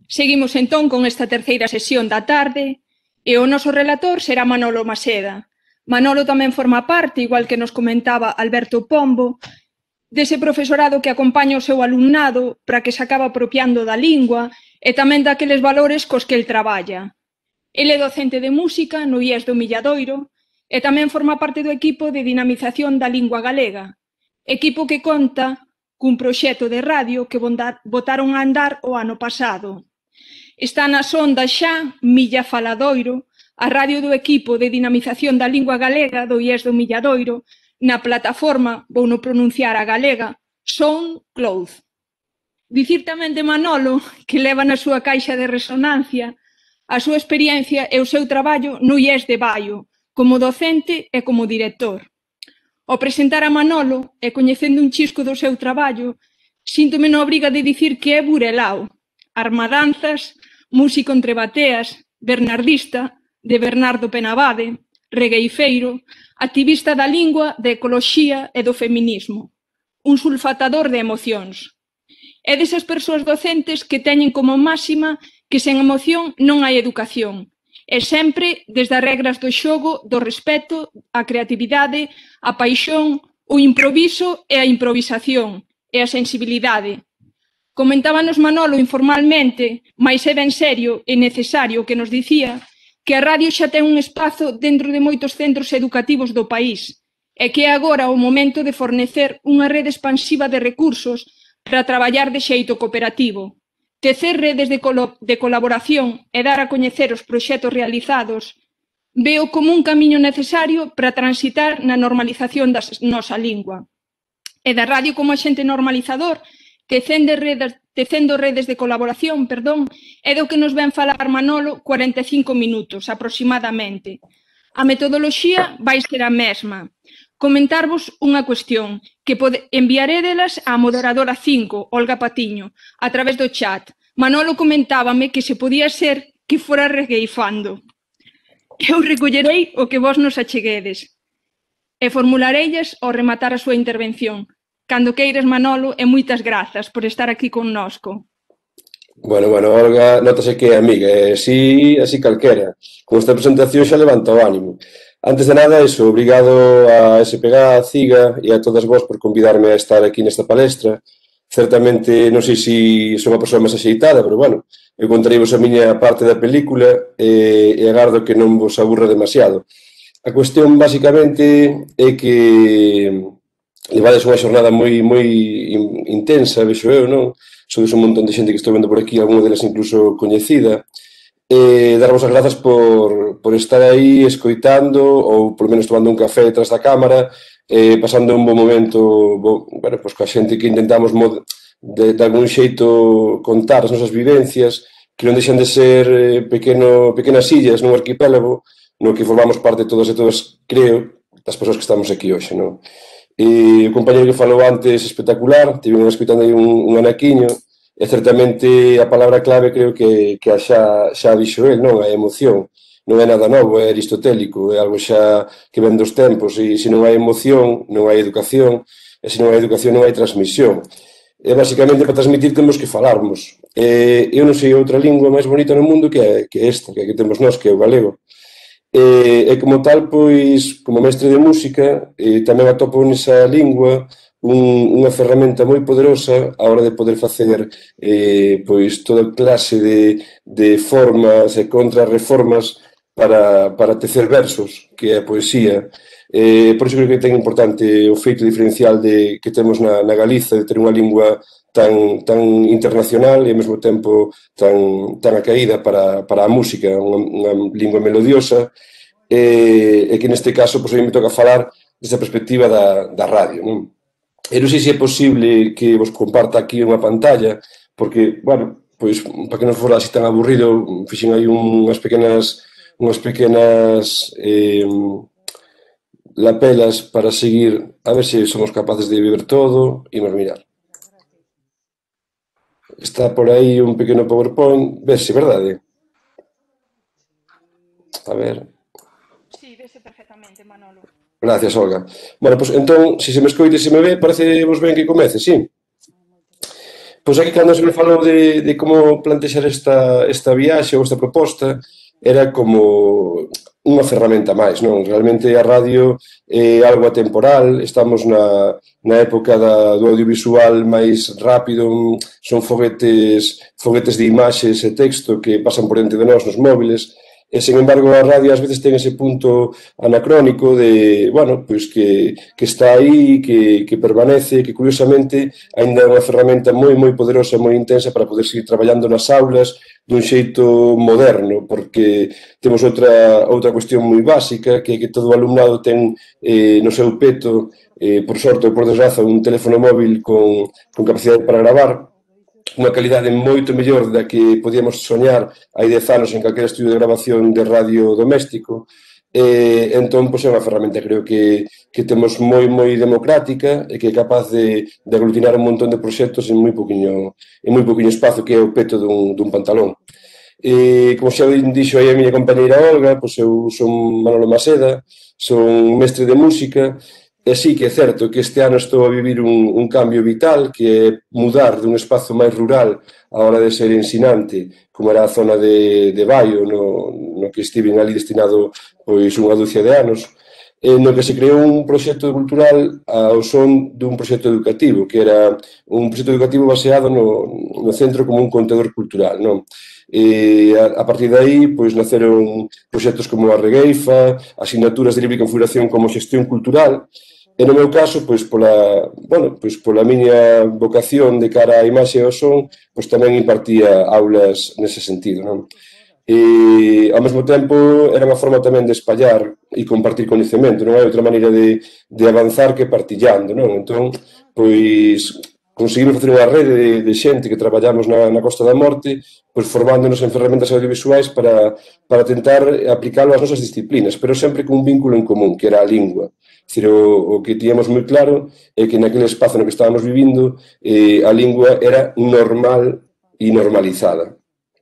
Seguimos entón con esta terceira sesión da tarde e o noso relator será Manolo Maseda. Manolo tamén forma parte, igual que nos comentaba Alberto Pombo, dese profesorado que acompaña o seu alumnado para que se acaba apropiando da lingua e tamén daqueles valores cos que el traballa. Ele é docente de música no IES do Milladoiro e tamén forma parte do equipo de dinamización da lingua galega, equipo que conta cun proxecto de radio que botaron a andar o ano pasado. Está nas ondas xa Milla Faladoiro, a radio do equipo de dinamización da lingua galega do IES do Milladoiro, na plataforma, vou non pronunciar a galega, SoundCloud. Dicir tamén de Manolo que leva na súa caixa de resonancia a súa experiencia e o seu traballo no IES de Baio, como docente e como director. Ao presentar a Manolo e coñecendo un chisco do seu traballo, síntome na obriga de dicir que é burelao, armadanzas, músico entre bateas, bernardista, de Bernardo Penabade, regueifeiro, activista da lingua, da ecoloxía e do feminismo, un sulfatador de emocións. É desas persoas docentes que teñen como máxima que sen emoción non hai educación, e sempre desde as regras do xogo, do respeto, a creatividade, a paixón, o improviso e a improvisación, e a sensibilidade. Comentábanos Manolo informalmente, mais é ben serio e necesario que nos dicía que a radio xa ten un espazo dentro de moitos centros educativos do país e que é agora o momento de fornecer unha rede expansiva de recursos para traballar de xeito cooperativo, tecer redes de colaboración e dar a coñecer os proxectos realizados, veo como un camiño necesario para transitar na normalización da nosa lingua. E da radio como axente normalizador, tecendo redes de colaboración, é do que nos ven falar Manolo 45 minutos, aproximadamente. A metodoloxía vai ser a mesma. Comentarvos unha cuestión, que enviarédelas á moderadora 5, Olga Patiño, a través do chat. Manolo comentábame que se podía ser que fora regueifando. Eu recollerei o que vos nos acheguedes e formulareillas ao rematar a súa intervención. Cando queires, Manolo, e moitas grazas por estar aquí connosco. Bueno, Olga, notase que é amiga, e así calquera. Con esta presentación xa levanta o ánimo. Antes de nada, obrigado a SPG, a CIGA e a todas vos por convidarme a estar aquí nesta palestra. Certamente, non sei se sou unha persoa máis axeitada, pero bueno, eu contareivos a miña parte da película e agardo que non vos aburra demasiado. A cuestión, basicamente, é que levades unha xornada moi intensa, vexo eu, non? Sodes un montón de xente que estou vendo por aquí, algunha delas incluso coñecida. Darvos as grazas por estar aí escoitando ou polo menos tomando un café detrás da cámara, pasando un bon momento, bueno, pois coa xente que intentamos de algún xeito contar as nosas vivencias, que non deixan de ser pequenas illas nun arquipélago no que formamos parte todas e todas, creo, das persoas que estamos aquí hoxe, non? E o compañero que falou antes espectacular, tive escoitando aí un anaquiño, e certamente a palabra clave creo que xa dixo el, non? A emoción. Non é nada novo, é aristotélico, é algo xa que ven dos tempos, e se non hai emoción, non hai educación, e se non hai educación non hai transmisión. E basicamente para transmitir temos que falarmos. Eu non sei outra lingua máis bonita no mundo que esta, que temos nós, que é o galego. E como tal, pois, como mestre de música, tamén atopo nesa lingua unha ferramenta moi poderosa a hora de poder facer pois toda clase de formas e contrarreformas para tecer versos, que é a poesía. Por iso creo que é tan importante o feito diferencial que temos na Galiza, de ter unha lingua tan internacional e ao mesmo tempo tan acaída para a música, unha lingua melodiosa, e que neste caso a mí me toca falar desta perspectiva da radio, non? E non sei se é posible que vos comparta aquí unha pantalla, porque, bueno, pois, para que non fora así tan aburrido, fixen aí unhas pequenas lapelas para seguir, a ver se somos capaces de ver todo, e imos mirar. Está por aí un pequeno PowerPoint, vese, verdade? A ver. Sí, vese perfectamente, Manolo. Gracias, Olga. Bueno, pois entón, se me escoite e se me ve, parece vos ben que comece, sí? Pois aquí cando se me falou de como plantexar esta viaxe ou esta proposta, era como unha ferramenta máis, non? Realmente a radio é algo atemporal, estamos na época do audiovisual máis rápido, son foguetes de imaxes e texto que pasan por dentro de nós nos móviles, e, sen embargo, a radio ás veces ten ese punto anacrónico de, bueno, pois que está aí, que permanece, que curiosamente ainda é unha ferramenta moi poderosa, moi intensa para poder seguir traballando nas aulas dun xeito moderno, porque temos outra cuestión moi básica, que todo o alumnado ten no seu peto, por sorte ou por desgraza, un teléfono móvil con capacidade para gravar, unha calidade moito mellor da que podíamos soñar hai 10 anos en calquera estudio de grabación de radio doméstico. Entón, pois é unha ferramenta, creo que temos moi democrática e que é capaz de aglutinar un montón de proxectos en moi poquinho espazo, que é o peto dun pantalón. Como xa dixo aí a miña compañeira Olga, pois eu son Manolo Maseda, son mestre de música. E sí que é certo que este ano estou a vivir un cambio vital, que é mudar dun espazo máis rural a hora de ser ensinante, como era a zona de Baio, no que estive ali destinado pois unha dúcia de anos, no que se creou un proxecto cultural ao son dun proxecto educativo, que era un proxecto educativo baseado no centro como un contador cultural, non? E a partir de aí pois naceron proxectos como a Regueifa, asignaturas de libre configuración como xestión cultural. E no meu caso, pois pola miña vocación de cara á imaxe e ao son, pois tamén impartía aulas nese sentido, non? E ao mesmo tempo era unha forma tamén de espallar e compartir coñecemento, non hai outra maneira de avanzar que partillando, non? Entón, pois conseguimos facer unha rede de xente que traballamos na Costa da Morte, pois formándonos en ferramentas audiovisuais para tentar aplicalo ás nosas disciplinas, pero sempre con un vínculo en común, que era a lingua. Dicir, o que tíamos moi claro é que naquele espazo no que estábamos vivindo a lingua era normal e normalizada.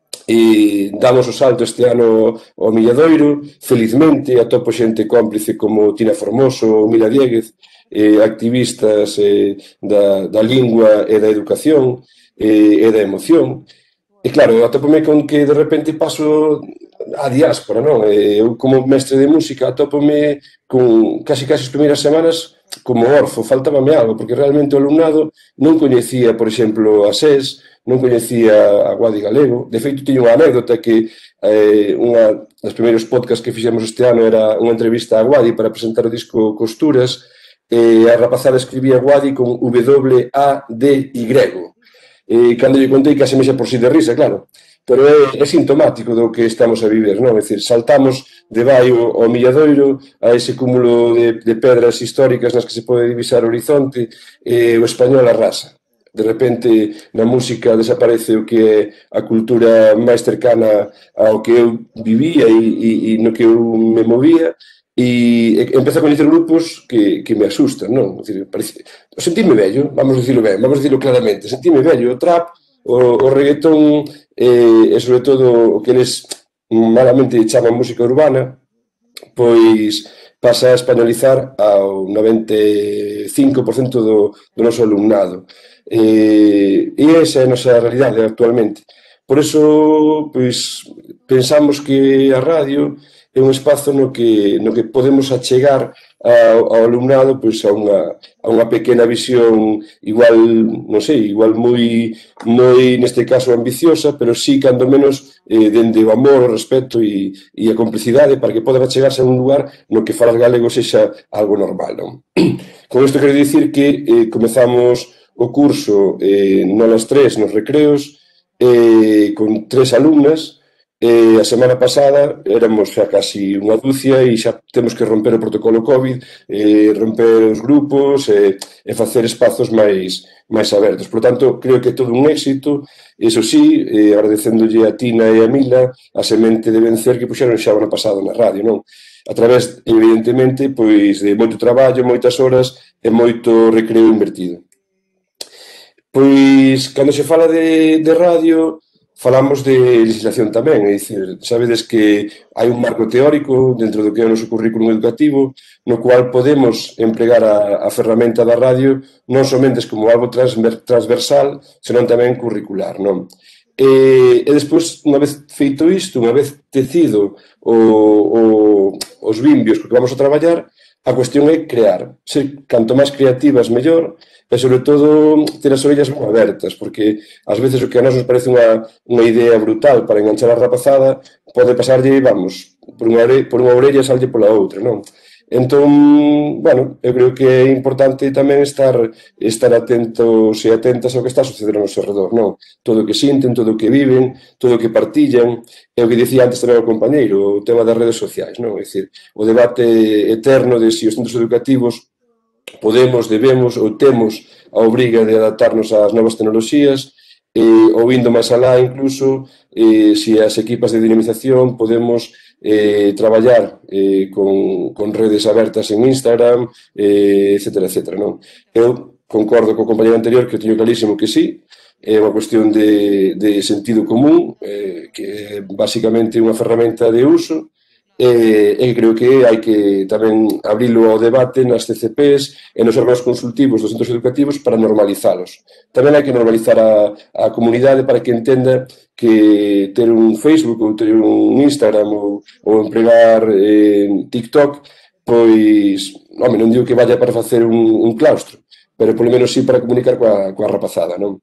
E damos o salto este ano ao Milladoiro, felizmente atopo xente cómplice como Tina Formoso ou Mila Dieguez, activistas da lingua e da educación e da emoción. E claro, atópome con que de repente paso a diáspora, non? Eu como mestre de música atópome con casi as primeiras semanas como orfo, faltábame algo, porque realmente o alumnado non coñecía, por exemplo, a SES, non coñecía a Guadi Galego. De feito, teño unha anécdota que unha dos primeiros podcasts que fixemos este ano era unha entrevista a Guadi para presentar o disco Costuras, e a rapazada escribía Guadi con W-A-D-Y. Cando lle contei que asemexa por si de risa, claro, pero é sintomático do que estamos a viver, non? É dicir, saltamos de Baio ao Milladoiro, a ese cúmulo de pedras históricas nas que se pode divisar o horizonte, e o español arrasa. De repente, na música desaparece o que é a cultura máis cercana ao que eu vivía e no que eu me movía, e empeza a coñecer grupos que me asustan, non? Sentime vello, vamos dicilo ben, vamos dicilo claramente, sentime vello, o trap, o reggaetón e sobre todo o que eles malamente chaman música urbana, pois pasa a españolizar ao 95% do noso alumnado. E esa é a nosa realidade actualmente. Por iso, pois, pensamos que a radio é un espazo no que podemos achegar ao alumnado pois a unha pequena visión igual, non sei, igual moi neste caso ambiciosa, pero sí, cando menos, dende o amor, o respeto e a complicidade para que podan achegarse a un lugar no que falar galego sexa algo normal, non? Con isto quero dicir que comezamos o curso nolas 3 nos recreos con 3 alumnas. A semana pasada éramos xa casi unha dúcia e xa temos que romper o protocolo COVID, romper os grupos e facer espazos máis abertos. Por tanto, creo que é todo un éxito. Iso sí, agradecéndolle a Tina e a Mila a semente de vencer que puxeron xa o ano pasado na radio, non? A través, evidentemente, pois de moito traballo, moitas horas e moito recreo invertido. Pois, cando se fala de radio, falamos de legislación tamén, é dicir, sabedes que hai un marco teórico dentro do que é o noso currículum educativo no cual podemos empregar a ferramenta da radio non somente como algo transversal, senón tamén curricular, non? E despois, unha vez feito isto, unha vez tecido os vimbios que vamos a traballar, a cuestión é crear, ser canto máis creativas mellor e, sobre todo, ter as orellas moi abertas, porque ás veces o que a nós nos parece unha idea brutal para enganchar a rapazada pode pasarlle, vamos, por unha orella e sallle pola outra, non? Entón, bueno, eu creo que é importante tamén estar atentos e atentas ao que está a suceder ao noso redor, non? Todo o que sinten, todo o que viven, todo o que partillan, é o que dicía antes tamén o compañeiro, o tema das redes sociais, non? É dicir, o debate eterno de se os centros educativos podemos, debemos ou temos a obriga de adaptarnos ás novas tecnoloxías, ou indo máis alá incluso, se as equipas de dinamización podemos traballar con redes abertas en Instagram, etcétera, etcétera, non? Eu concordo co compañero anterior que eu teño clarísimo que sí, é unha cuestión de sentido común, que é basicamente unha ferramenta de uso, e creo que hai que tamén abrilo ao debate nas CCPs e nos órganos consultivos dos centros educativos para normalizalos. Tamén hai que normalizar a comunidade para que entenda que ter un Facebook ou ter un Instagram ou empregar TikTok, pois, home, non digo que vaya para facer un claustro, pero polo menos sí para comunicar coa rapazada, non?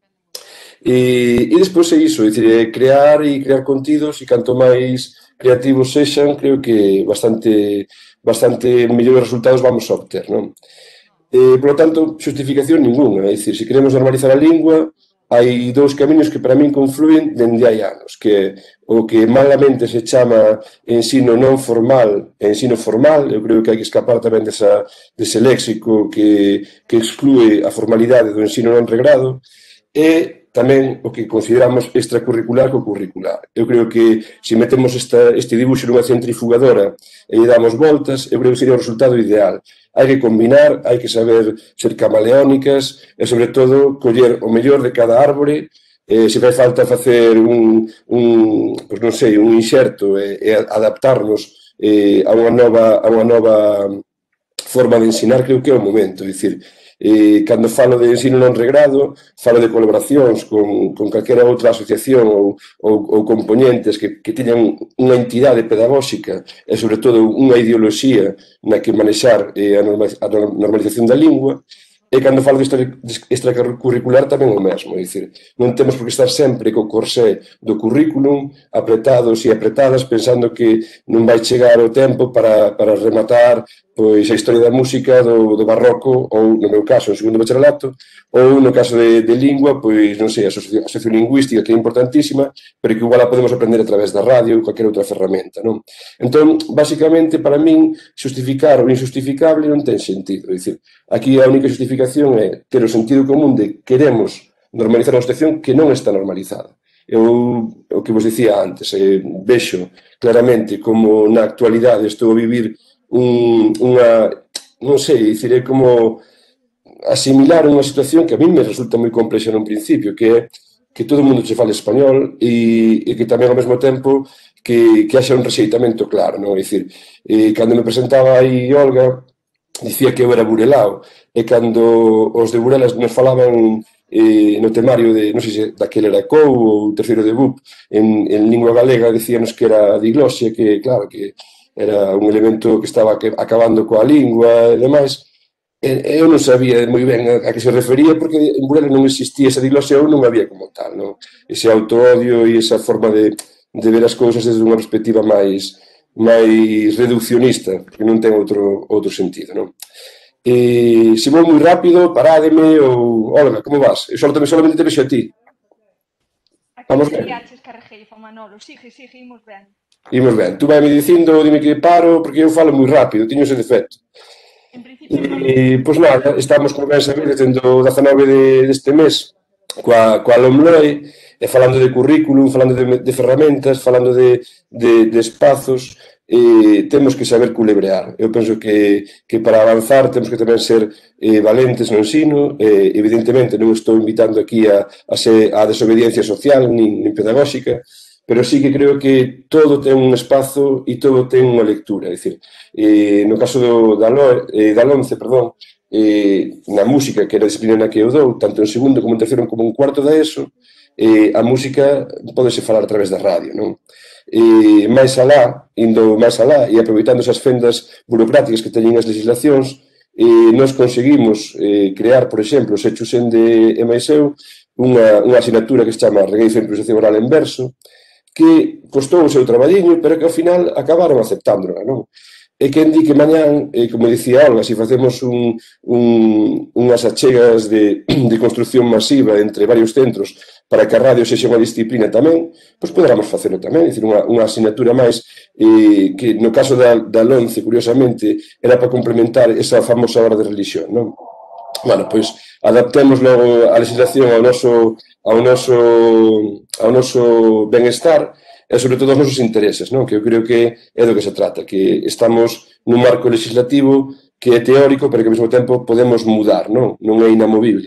E despois é iso, é dicir, crear contidos e canto máis creativos sexan, creo que bastante mellores resultados vamos a obter, non? Por lo tanto, xustificación ninguna, é dicir, se queremos normalizar a lingua, hai dous camiños que para min confluen dende hai anos, que o que malamente se chama ensino non formal e ensino formal, eu creo que hai que escapar tamén dese léxico que exclúe a formalidade do ensino non regrado, e tamén o que consideramos extracurricular co curricular. Eu creo que se metemos este dibuixo nunha centrifugadora e lle damos voltas, eu creo que sería o resultado ideal. Hai que combinar, hai que saber ser camaleónicas e, sobre todo, coller o mellor de cada árbore, se fai falta facer pois non sei, un inxerto e adaptarnos a unha nova forma de ensinar, creo que é o momento. É dicir, cando falo de ensino non regrado, falo de colaboracións con calquera outra asociación ou componentes que teñan unha entidade pedagóxica e, sobre todo, unha ideoloxía na que manexar a normalización da lingua. E cando falo de extracurricular tamén o mesmo, é dicir, non temos por que estar sempre co corsé do currículum apretados e apretadas pensando que non vai chegar o tempo para rematar pois a historia da música do barroco ou, no meu caso, o segundo bacharelato, ou no caso de lingua, pois, non sei, a sociolingüística, que é importantísima, pero que igual a podemos aprender a través da radio ou calquera outra ferramenta, non? Entón, basicamente, para min, justificar o injustificable non ten sentido. É dicir, aquí a única justificación é ter o sentido común de queremos normalizar unha situación que non está normalizada. Eu, o que vos dicía antes, vexo claramente como na actualidade estou a vivir non sei, diciré como asimilar unha situación que a mí me resulta moi complexa nun principio, que é que todo o mundo che fale español e que tamén ao mesmo tempo que haxa un rexeitamento claro, non? É dicir, cando me presentaba aí Olga, dicía que eu era burelao, e cando os de Burelas nos falaban no temario de, non sei se daquele era COU ou terceiro de BUP, en lingua galega, dicíanos que era diglosia, que claro, que era un elemento que estaba acabando coa lingua e demais. Eu non sabía moi ben a que se refería, porque en Burela non existía esa diglosia ou non había como tal, non? Ese autoodio e esa forma de ver as cousas desde unha perspectiva máis reduccionista, que non ten outro sentido, non? Se vou moi rápido, parádeme ou... Olga, como vas? Eu solamente te vexo a ti. Vamos ben? Imos ben. Imos ben. Tú vai me dicindo, dime que paro, porque eu falo moi rápido, teño ese defecto. Pois nada, estamos, como ben sabedes, dentro do 19 deste mes coa LOMLOE, falando de currículum, falando de ferramentas, falando de espazos, temos que saber culebrear. Eu penso que para avanzar temos que tamén ser valentes no ensino. Evidentemente non estou invitando aquí a desobediencia social nin pedagóxica, pero sí que creo que todo ten un espazo e todo ten unha lectura. É dicir, no caso da LONCE, na música, que era a disciplina na que eu dou, tanto en segundo como en terceiro como en cuarto da ESO, a música pódese falar a través da radio, non? Máis alá, indo máis alá e aproveitando esas fendas burocráticas que teñen as legislacións, nós conseguimos crear, por exemplo, se Chusende e máis eu, unha asignatura que se chama Regueizo e Improvisación Oral en Verso, que costou o seu traballiño, pero que ao final acabaron aceptándola, non? E quen di que mañán, como dicía Olga, se facemos unhas achegas de construcción masiva entre varios centros para que a radio sexa unha disciplina tamén, pois poderamos facelo tamén, é dicir, unha asignatura máis que no caso da LONCE, curiosamente, era para complementar esa famosa hora de religión, non? Bueno, pois adaptemos logo a legislación ao noso benestar e sobre todo aos nosos intereses, non? Que eu creo que é do que se trata, que estamos nun marco legislativo que é teórico, pero que ao mesmo tempo podemos mudar, non? Non é inamovible.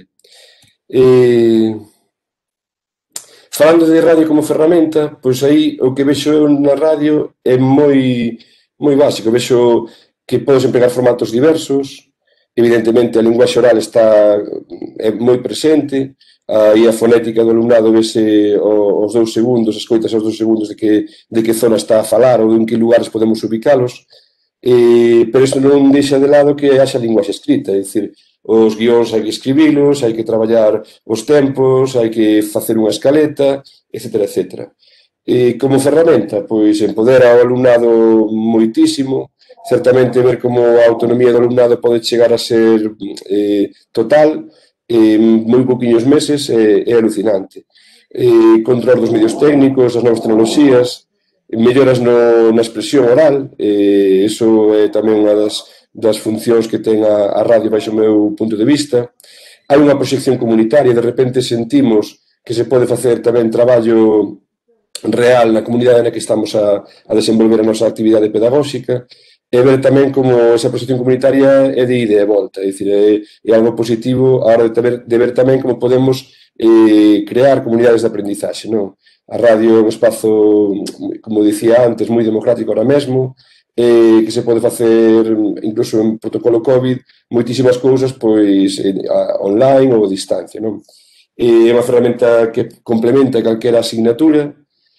Falando de radio como ferramenta, pois aí o que vexo eu na radio é moi básico. Vexo que podes empregar formatos diversos. Evidentemente, a linguaxe oral é moi presente, aí a fonética do alumnado vese aos 2 segundos, escoitas aos 2 segundos de que zona está a falar ou en que lugares podemos ubicalos, pero isto non deixa de lado que haxa linguaxe escrita, é dicir, os guións hai que escribilos, hai que traballar os tempos, hai que facer unha escaleta, etc. etc. Como ferramenta, pois empodera ao alumnado moitísimo, certamente ver como a autonomía do alumnado pode chegar a ser total, moi pouquiños meses, é alucinante. Control dos medios técnicos, das novas tecnoloxías, melloras na expresión oral, iso é tamén unha das funcións que ten a radio baixo o meu punto de vista. Hai unha proxección comunitaria, de repente sentimos que se pode facer tamén traballo real na comunidade na que estamos a desenvolver a nosa actividade pedagóxica, e ver tamén como esa proxección comunitaria é de ida e volta, é dicir, é algo positivo a hora de ver tamén como podemos crear comunidades de aprendizaxe, non? A radio é un espazo, como dicía antes, moi democrático ahora mesmo, que se pode facer, incluso en protocolo COVID, moitísimas cousas pois online ou a distancia, non? É unha ferramenta que complementa calquera asignatura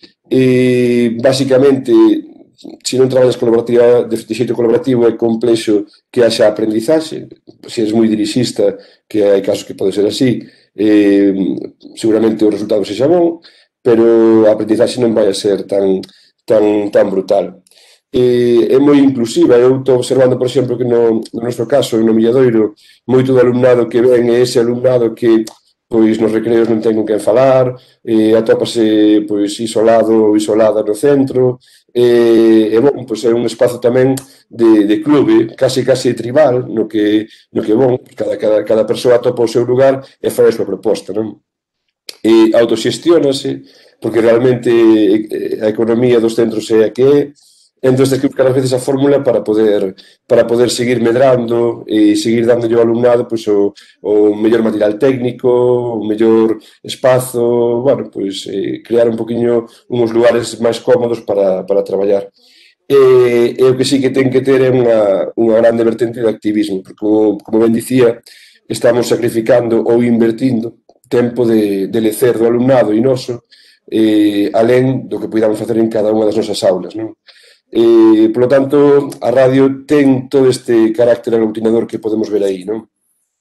e, basicamente, se non traballas de xeito colaborativo é complexo que haxa aprendizaxe. Se és moi dirixista, que hai casos que pode ser así, seguramente o resultado sexa bon, pero a aprendizaxe non vai a ser tan brutal. É moi inclusiva. Eu estou observando, por exemplo, que no noso caso, no Milladoiro, moito do alumnado que ven é ese alumnado que pois nos recreos non ten con quen falar, atópase pois isolado ou isolada no centro, e bon, pois é un espazo tamén de clube, casi tribal, no que bon, cada persoa atopa o seu lugar e fai a súa proposta, non? E autoxestiónase, porque realmente a economía dos centros é a que é. Entón, tens que buscar ás veces a fórmula para poder seguir medrando e seguir dándolle ao alumnado pois, o mellor material técnico, o mellor espazo, bueno, pois crear un poquinho uns lugares máis cómodos para traballar. E o que sí que ten que ter é unha grande vertente de activismo, porque, como ben dicía, estamos sacrificando ou invertindo tempo de lecer do alumnado e noso, alén do que podamos facer en cada unha das nosas aulas, non? Por lo tanto, a radio ten todo este carácter aglutinador que podemos ver aí, non?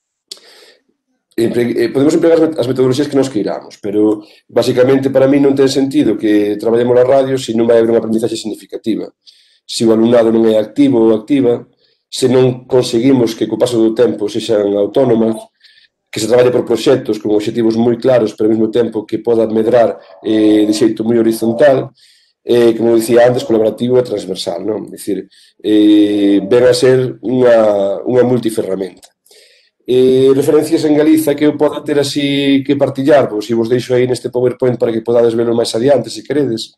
Podemos empregar as metodoloxías que nos queiramos, pero basicamente para mí non ten sentido que traballemos na radio se non vai haber unha aprendizaxe significativa. Se o alumnado non é activo ou activa, se non conseguimos que co paso do tempo sexan autónomas, que se traballe por proxectos con obxectivos moi claros, pero ao mesmo tempo que poda medrar de xeito moi horizontal, como dicía antes, colaborativo e transversal, non? É dicir, ven a ser unha multiferramenta. Referencias en Galiza que eu poda ter así que partillar, pois, se vos deixo aí neste PowerPoint para que podades velo máis adiante, se queredes,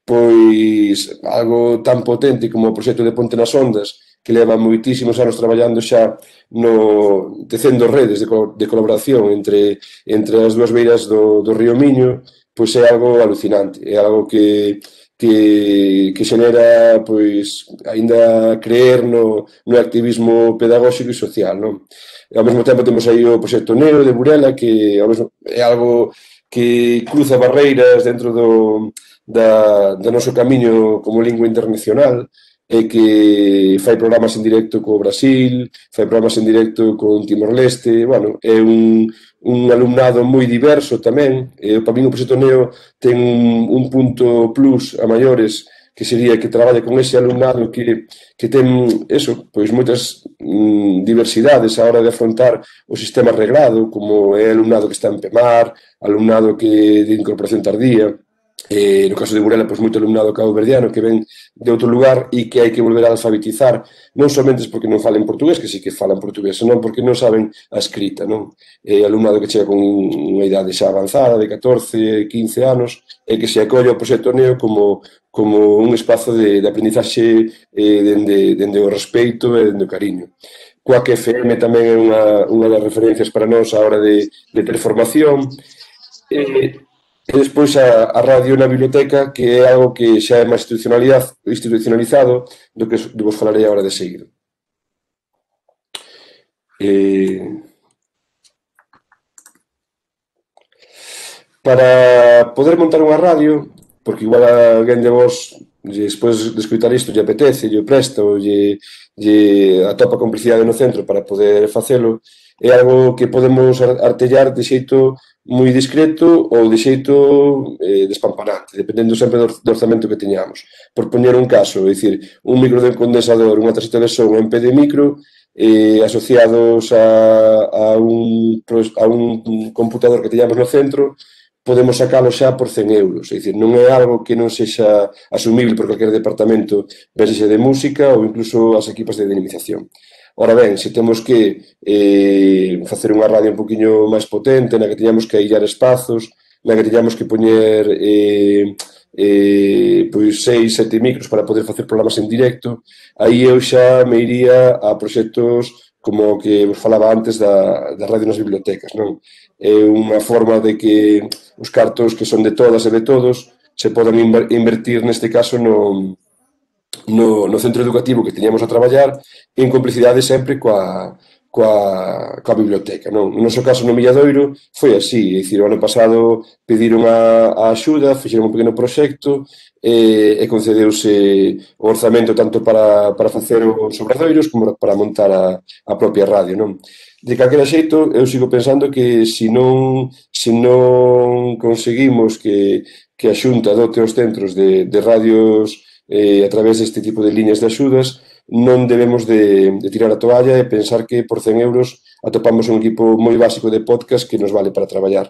pois algo tan potente como o proxecto de Ponte nas Ondas, que leva moitísimos anos traballando xa tecendo redes de colaboración entre as dúas beiras do río Miño, pois é algo alucinante, é algo que xenera, pois, aínda creer no activismo pedagóxico e social, non? E ao mesmo tempo temos aí o proxecto Neo de Burela, que é algo que cruza barreiras dentro do noso camiño como lingua internacional, e que fai programas en directo co Brasil, fai programas en directo con Timor-Leste, bueno, é un alumnado moi diverso tamén, e para mí o proxecto Neo ten un punto plus a maiores, que sería que traballe con ese alumnado que ten eso, pois moitas diversidades a hora de afrontar o sistema reglado, como é alumnado que está en PEMAR, alumnado que de incorporación tardía, no caso de Burela, pois moito alumnado cabo-verdiano que ven de outro lugar e que hai que volver a alfabetizar, non somente porque non falen portugués, que sí que falan portugués, senón porque non saben a escrita, non? Alumnado que chega con unha idade xa avanzada, de 14, 15 anos, e que se acolle ao proxecto Neo como un espazo de aprendizaxe dende o respeito e dende o cariño. Coac FM tamén é unha das referencias para nós a hora de ter formación. E despois a radio na biblioteca, que é algo que xa é máis institucionalizado do que vos falarei agora de seguir. Para poder montar unha radio, porque igual a alguén de vos, despois de escutar isto, lle apetece, lle presta ou lle atopa complicidade no centro para poder facelo, é algo que podemos artellar de xeito moi discreto ou de xeito despampanante, dependendo sempre do orzamento que teñamos. Por poñer un caso, é dicir, un micro de condensador, unha tarxeta de son, un MP de micro, asociados a un computador que teñamos no centro, podemos sacalo xa por 100 euros. É dicir, non é algo que non sexa asumible por calquer departamento, vexe de música ou incluso as equipas de dinamización. Ora ben, se temos que facer unha radio un poquinho máis potente, na que teñamos que aillar espazos, na que teñamos que poñer pois 6, 7 micros para poder facer programas en directo, aí eu xa me iría a proxectos como o que vos falaba antes da radio nas bibliotecas, non? É unha forma de que os cartos que son de todas e de todos se podan invertir neste caso no centro educativo que teñamos a traballar en complicidade sempre coa biblioteca, non? No noso caso no Milladoiro foi así, é dicir, o ano pasado pediron a axuda, fixeron un pequeno proxecto e concedeuse o orzamento tanto para facer os obradoiros como para montar a propia radio, non? De calquera xeito, eu sigo pensando que se non conseguimos que a Xunta dote os centros de radios a través deste tipo de liñas de axudas, non debemos de tirar a toalla e pensar que por 100 euros atopamos un equipo moi básico de podcast que nos vale para traballar.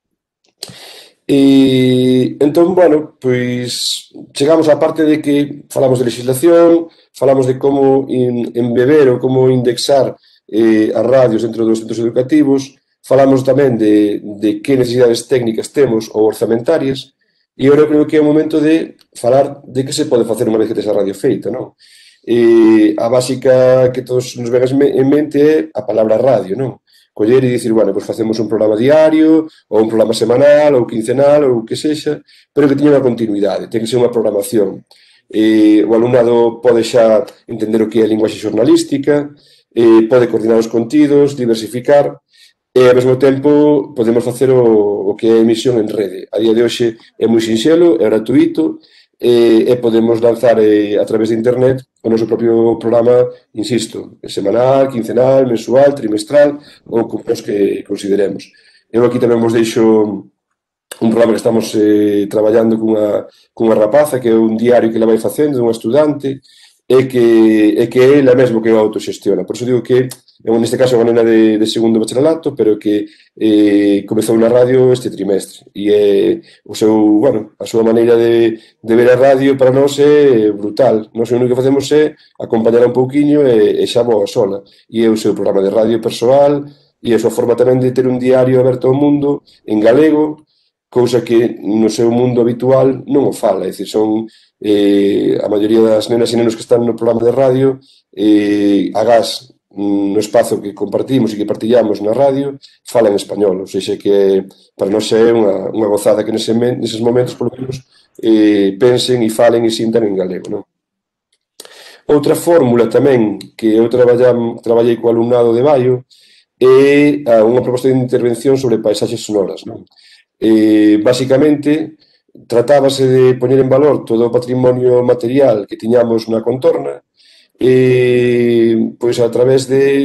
E entón, bueno, pois chegamos á parte de que falamos de legislación, falamos de como embeber ou como indexar as radios dentro dos centros educativos, falamos tamén de que necesidades técnicas temos ou orzamentarias, e eu creo que é o momento de falar de que se pode facer unha vez que tes a radio feita, non? A básica que todos nos ven en mente é a palabra radio, non? Coller e dicir, bueno, pois facemos un programa diario, ou un programa semanal, ou quincenal, ou o que sexa, pero que teña unha continuidade, ten que ser unha programación. O alumnado pode xa entender o que é a linguaxe xornalística, pode coordinar os contidos, diversificar, e ao mesmo tempo podemos facer o que é emisión en rede. A día de hoxe é moi sinxelo, é gratuito, e podemos lanzar a través de internet o noso propio programa, insisto, semanal, quincenal, mensual, trimestral, ou como os que consideremos. Eu aquí tamén vos deixo un programa que estamos traballando cunha rapaza, que é un diario que ela vai facendo, unha estudante, e que é ela mesmo que o autoxestiona. Por iso digo que, neste caso, é unha nena de segundo bacharelato, pero que comezou na radio este trimestre. E a súa maneira de ver a radio para nós é brutal. Nós o único que facemos é acompañar un pouquiño e xa voa sola. E é o seu programa de radio persoal e a súa forma tamén de ter un diario aberto ao mundo en galego, cousa que no seu mundo habitual non o fala, é dicir, son a maioría das nenas e nenos que están no programa de radio agás no espazo que compartimos e que partillamos na radio fala en español, ou seja que para nós é unha gozada que neses momentos polo menos pensen e falen e sintan en galego, non? Outra fórmula tamén que eu traballei co alumnado de Baio é unha proposta de intervención sobre paisaxes sonoras, non? Basicamente, tratábase de poñer en valor todo o patrimonio material que tiñamos na contorna pois a través de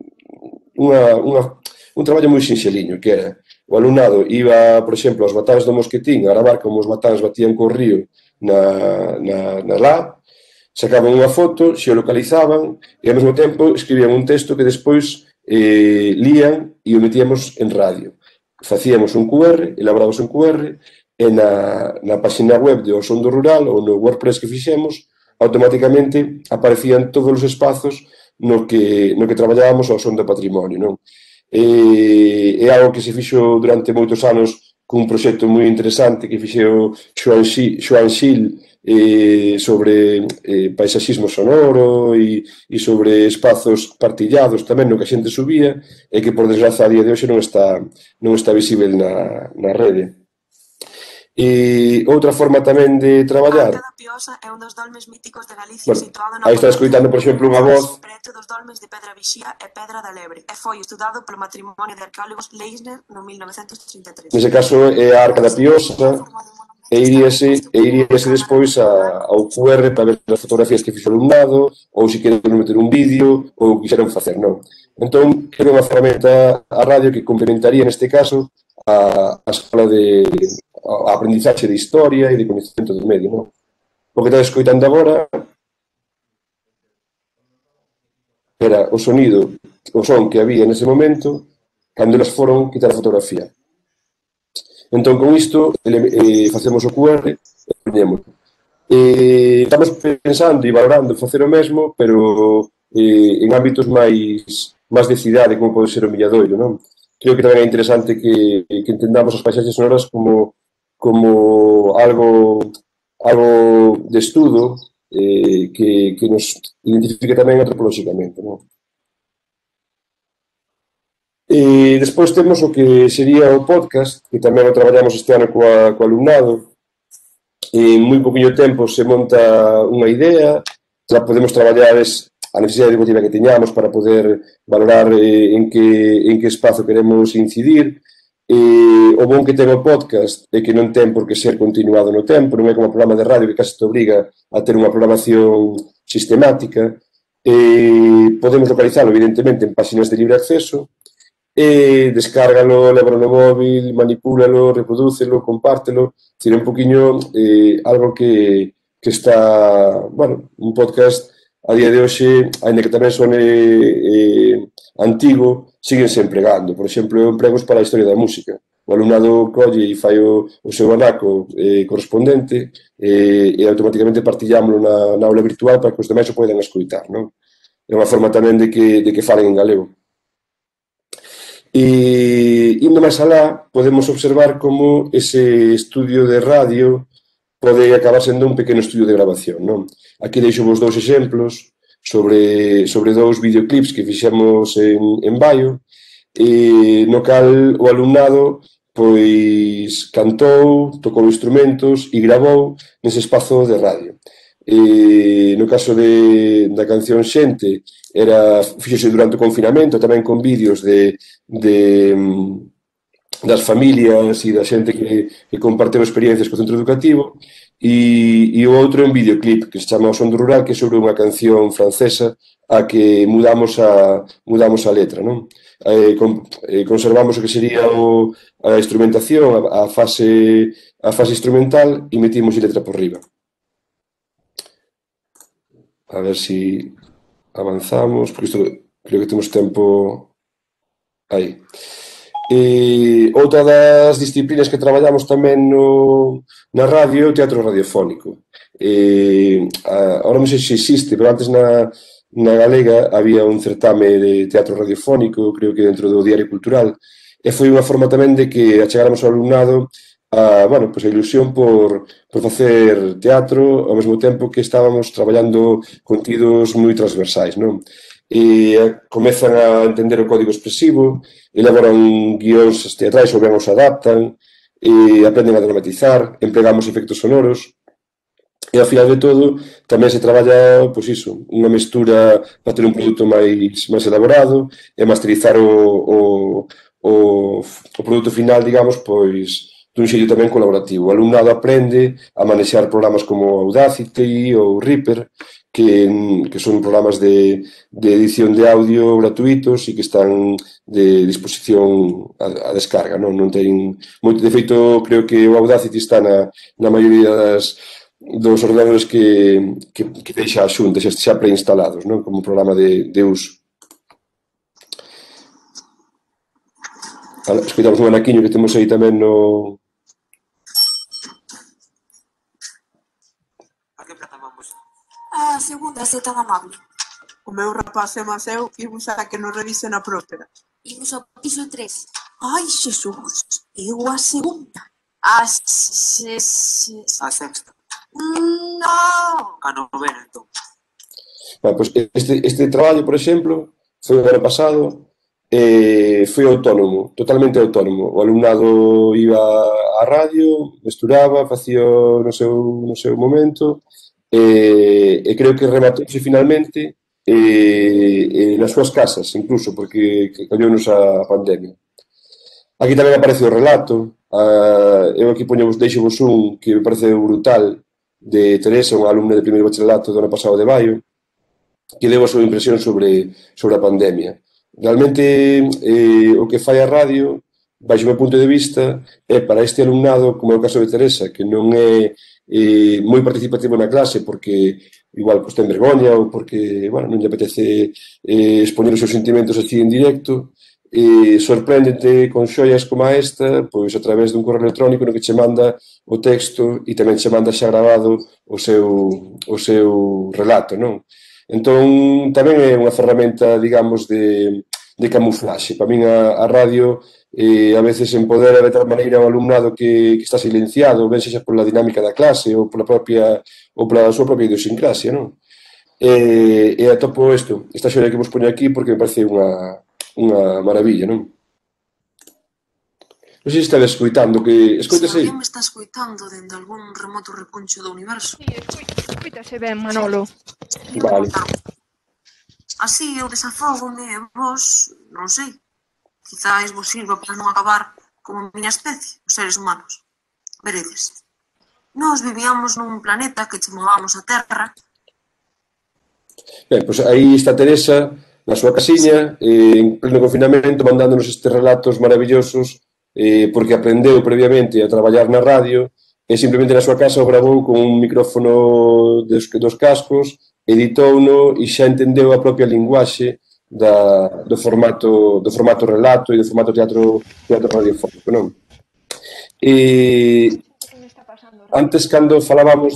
un traballo moi sinxeliño, que era o alumnado iba, por exemplo, aos batáns do Mosquetín a gravar como os batáns batían co río na lá, sacaban unha foto, xeolocalizaban e ao mesmo tempo escribían un texto que despois lían e o metíamos en radio. Facíamos un QR, elaboramos un QR e na página web de O Son do Rural ou no WordPress que fixemos automáticamente aparecían todos os espazos no que traballábamos ao son do patrimonio, non? É algo que se fixo durante moitos anos cun proxecto moi interesante que fixeu Xoan Xil sobre paisaxismo sonoro e sobre espazos partillados tamén no que a xente subía e que por desgraza a día de hoxe non está visível na rede. Outra forma tamén de traballar. A Arca da Piosa é un dos dolmes míticos de Galicia situado no aí está escoitando, por exemplo, unha voz preto dos dolmes de Pedra Vixía e Pedra da Lebre e foi estudado polo matrimonio de arqueólogos Leisner no 1933. Nese caso é a Arca da Piosa e iríase despois ao QR para ver as fotografías que fixo o alumnado ou se queren meter un vídeo ou quixeran facer, non? Entón, era unha ferramenta a radio que complementaría neste caso a escola a aprendizaxe de historia e de coñecemento do medio, non? O que estás escoitando agora era o son que había nese momento cando elas foron quitar a fotografía. Entón, con isto, facemos o QR e poñemos. Estamos pensando e valorando facer o mesmo, pero en ámbitos máis de cidade, como pode ser o Milladoiro, non? Creo que tamén é interesante que entendamos as paisaxes sonoras como algo de estudo que nos identifique tamén antropolóxicamente, non? E despois temos o que sería o podcast, que tamén o traballamos este ano co alumnado. En moi poquinho tempo se monta unha idea, xa podemos traballar a necesidade educativa que teñamos para poder valorar en que espazo queremos incidir. O bon que ten o podcast é que non ten por que ser continuado no tempo, non é como un programa de radio que case te obriga a ter unha programación sistemática. Podemos localizarlo, evidentemente, en páxinas de libre acceso, descárgalo, lévalo no móvil, manipúlalo, reprodúcelo, compártelo, é un poquinho algo que está, bueno, un podcast a día de hoxe, ainda que tamén son antigo, síguense empregando. Por exemplo, eu empregos para a historia da música. O alumnado colle e fai o seu anaco correspondente e automáticamente partillámoslo na aula virtual para que os demais o poidan escoitar, non? É unha forma tamén de que falen en galego. E indo máis alá, podemos observar como ese estudio de radio pode acabar sendo un pequeno estudio de grabación, non? Aquí deixo vos dous exemplos sobre dous videoclips que fixemos en Baio, no cal o alumnado pois cantou, tocou instrumentos e gravou nese espazo de radio. No caso da canción Xente, fíxose durante o confinamento, tamén con vídeos das familias e da xente que comparteu experiencias co centro educativo, e o outro é un videoclip que se chama O Son do Rural, que é sobre unha canción francesa a que mudamos a letra, non? Conservamos o que sería a instrumentación, a fase instrumental, e metimos letra por riba. A ver si avanzamos, porque isto creo que temos tempo aí. Outra das disciplinas que traballamos tamén na radio é o teatro radiofónico. Ahora non sei se existe, pero antes na Galega había un certame de teatro radiofónico, creo que dentro do Diario Cultural, e foi unha forma tamén de que achegáramos ao alumnado bueno, pues a ilusión por facer teatro ao mesmo tempo que estábamos traballando contidos moi transversais, non? E comezan a entender o código expresivo, elaboran guións teatrais ou ben os adaptan, e aprenden a dramatizar, empregamos efectos sonoros, e ao final de todo tamén se traballa, pois iso, unha mestura para ter un produto máis elaborado e masterizar o produto final, digamos, pois dun xeito tamén colaborativo. O alumnado aprende a manexar programas como Audacity ou Reaper, que son programas de edición de audio gratuitos e que están de disposición a descarga, non ten moito. De feito, creo que o Audacity está na maioría dos ordenadores que deixa a Xunta, xa preinstalados, non? Como programa de uso. Escoitamos un anaquiño que temos aí tamén no... A segunda, se tan amable. O meu rapaz e mas eu imos a que nos revisen a próspera. Imos ao piso 3. Ai, Xesús, eu a segunda. A sexta. No. A novena, entón. Bueno, pues este traballo, por exemplo, foi o ano pasado, foi autónomo, totalmente autónomo. O alumnado iba á radio, mesturaba, facía no seu momento, e creo que rematouse finalmente nas súas casas, incluso, porque colleunos a pandemia. Aquí tamén aparece o relato, eu aquí deixo-vos un que me parece brutal, de Teresa, unha alumna de primeiro bacharelato do ano pasado de Baio, que deu a súa impresión sobre a pandemia. Realmente, o que fai a radio, baixo o meu punto de vista, é para este alumnado, como é o caso de Teresa, que non é moi participativo na clase porque igual pues, ten vergoña ou porque non lle apetece expoñer os seus sentimentos así en directo, sorpréndete con xoias como esta, pois a través dun correo electrónico no que che manda o texto e tamén che manda xa grabado o seu relato, non? Entón, tamén é unha ferramenta, digamos, de camuflaxe. Para min a radio a veces empodera de tal maneira o alumnado que está silenciado, ben sexa pola dinámica da clase ou pola súa propia idiosincrasia, non? E atopo esta xoia que vos poño aquí porque me parece unha maravilla, non? Non sei se estades escoitando, que escoitase aí. Se alguén me está escoitando dende algún remoto recuncho do universo. Sí, escoitase ben, Manolo. Vale. Así eu desafógome e vos, non sei, quizás vos sirva para non acabar como a miña especie, os seres humanos. Veredes, nós vivíamos nun planeta que chamábamos a Terra. Ben, pois aí está Teresa na súa casiña, en pleno confinamento, mandándonos estes relatos maravillosos, porque aprendeu previamente a traballar na radio, e simplemente na súa casa o gravou con un micrófono dos cascos, editouno e xa entendeu a propia linguaxe do formato relato e do formato teatro radiofónico, non? E antes, cando falábamos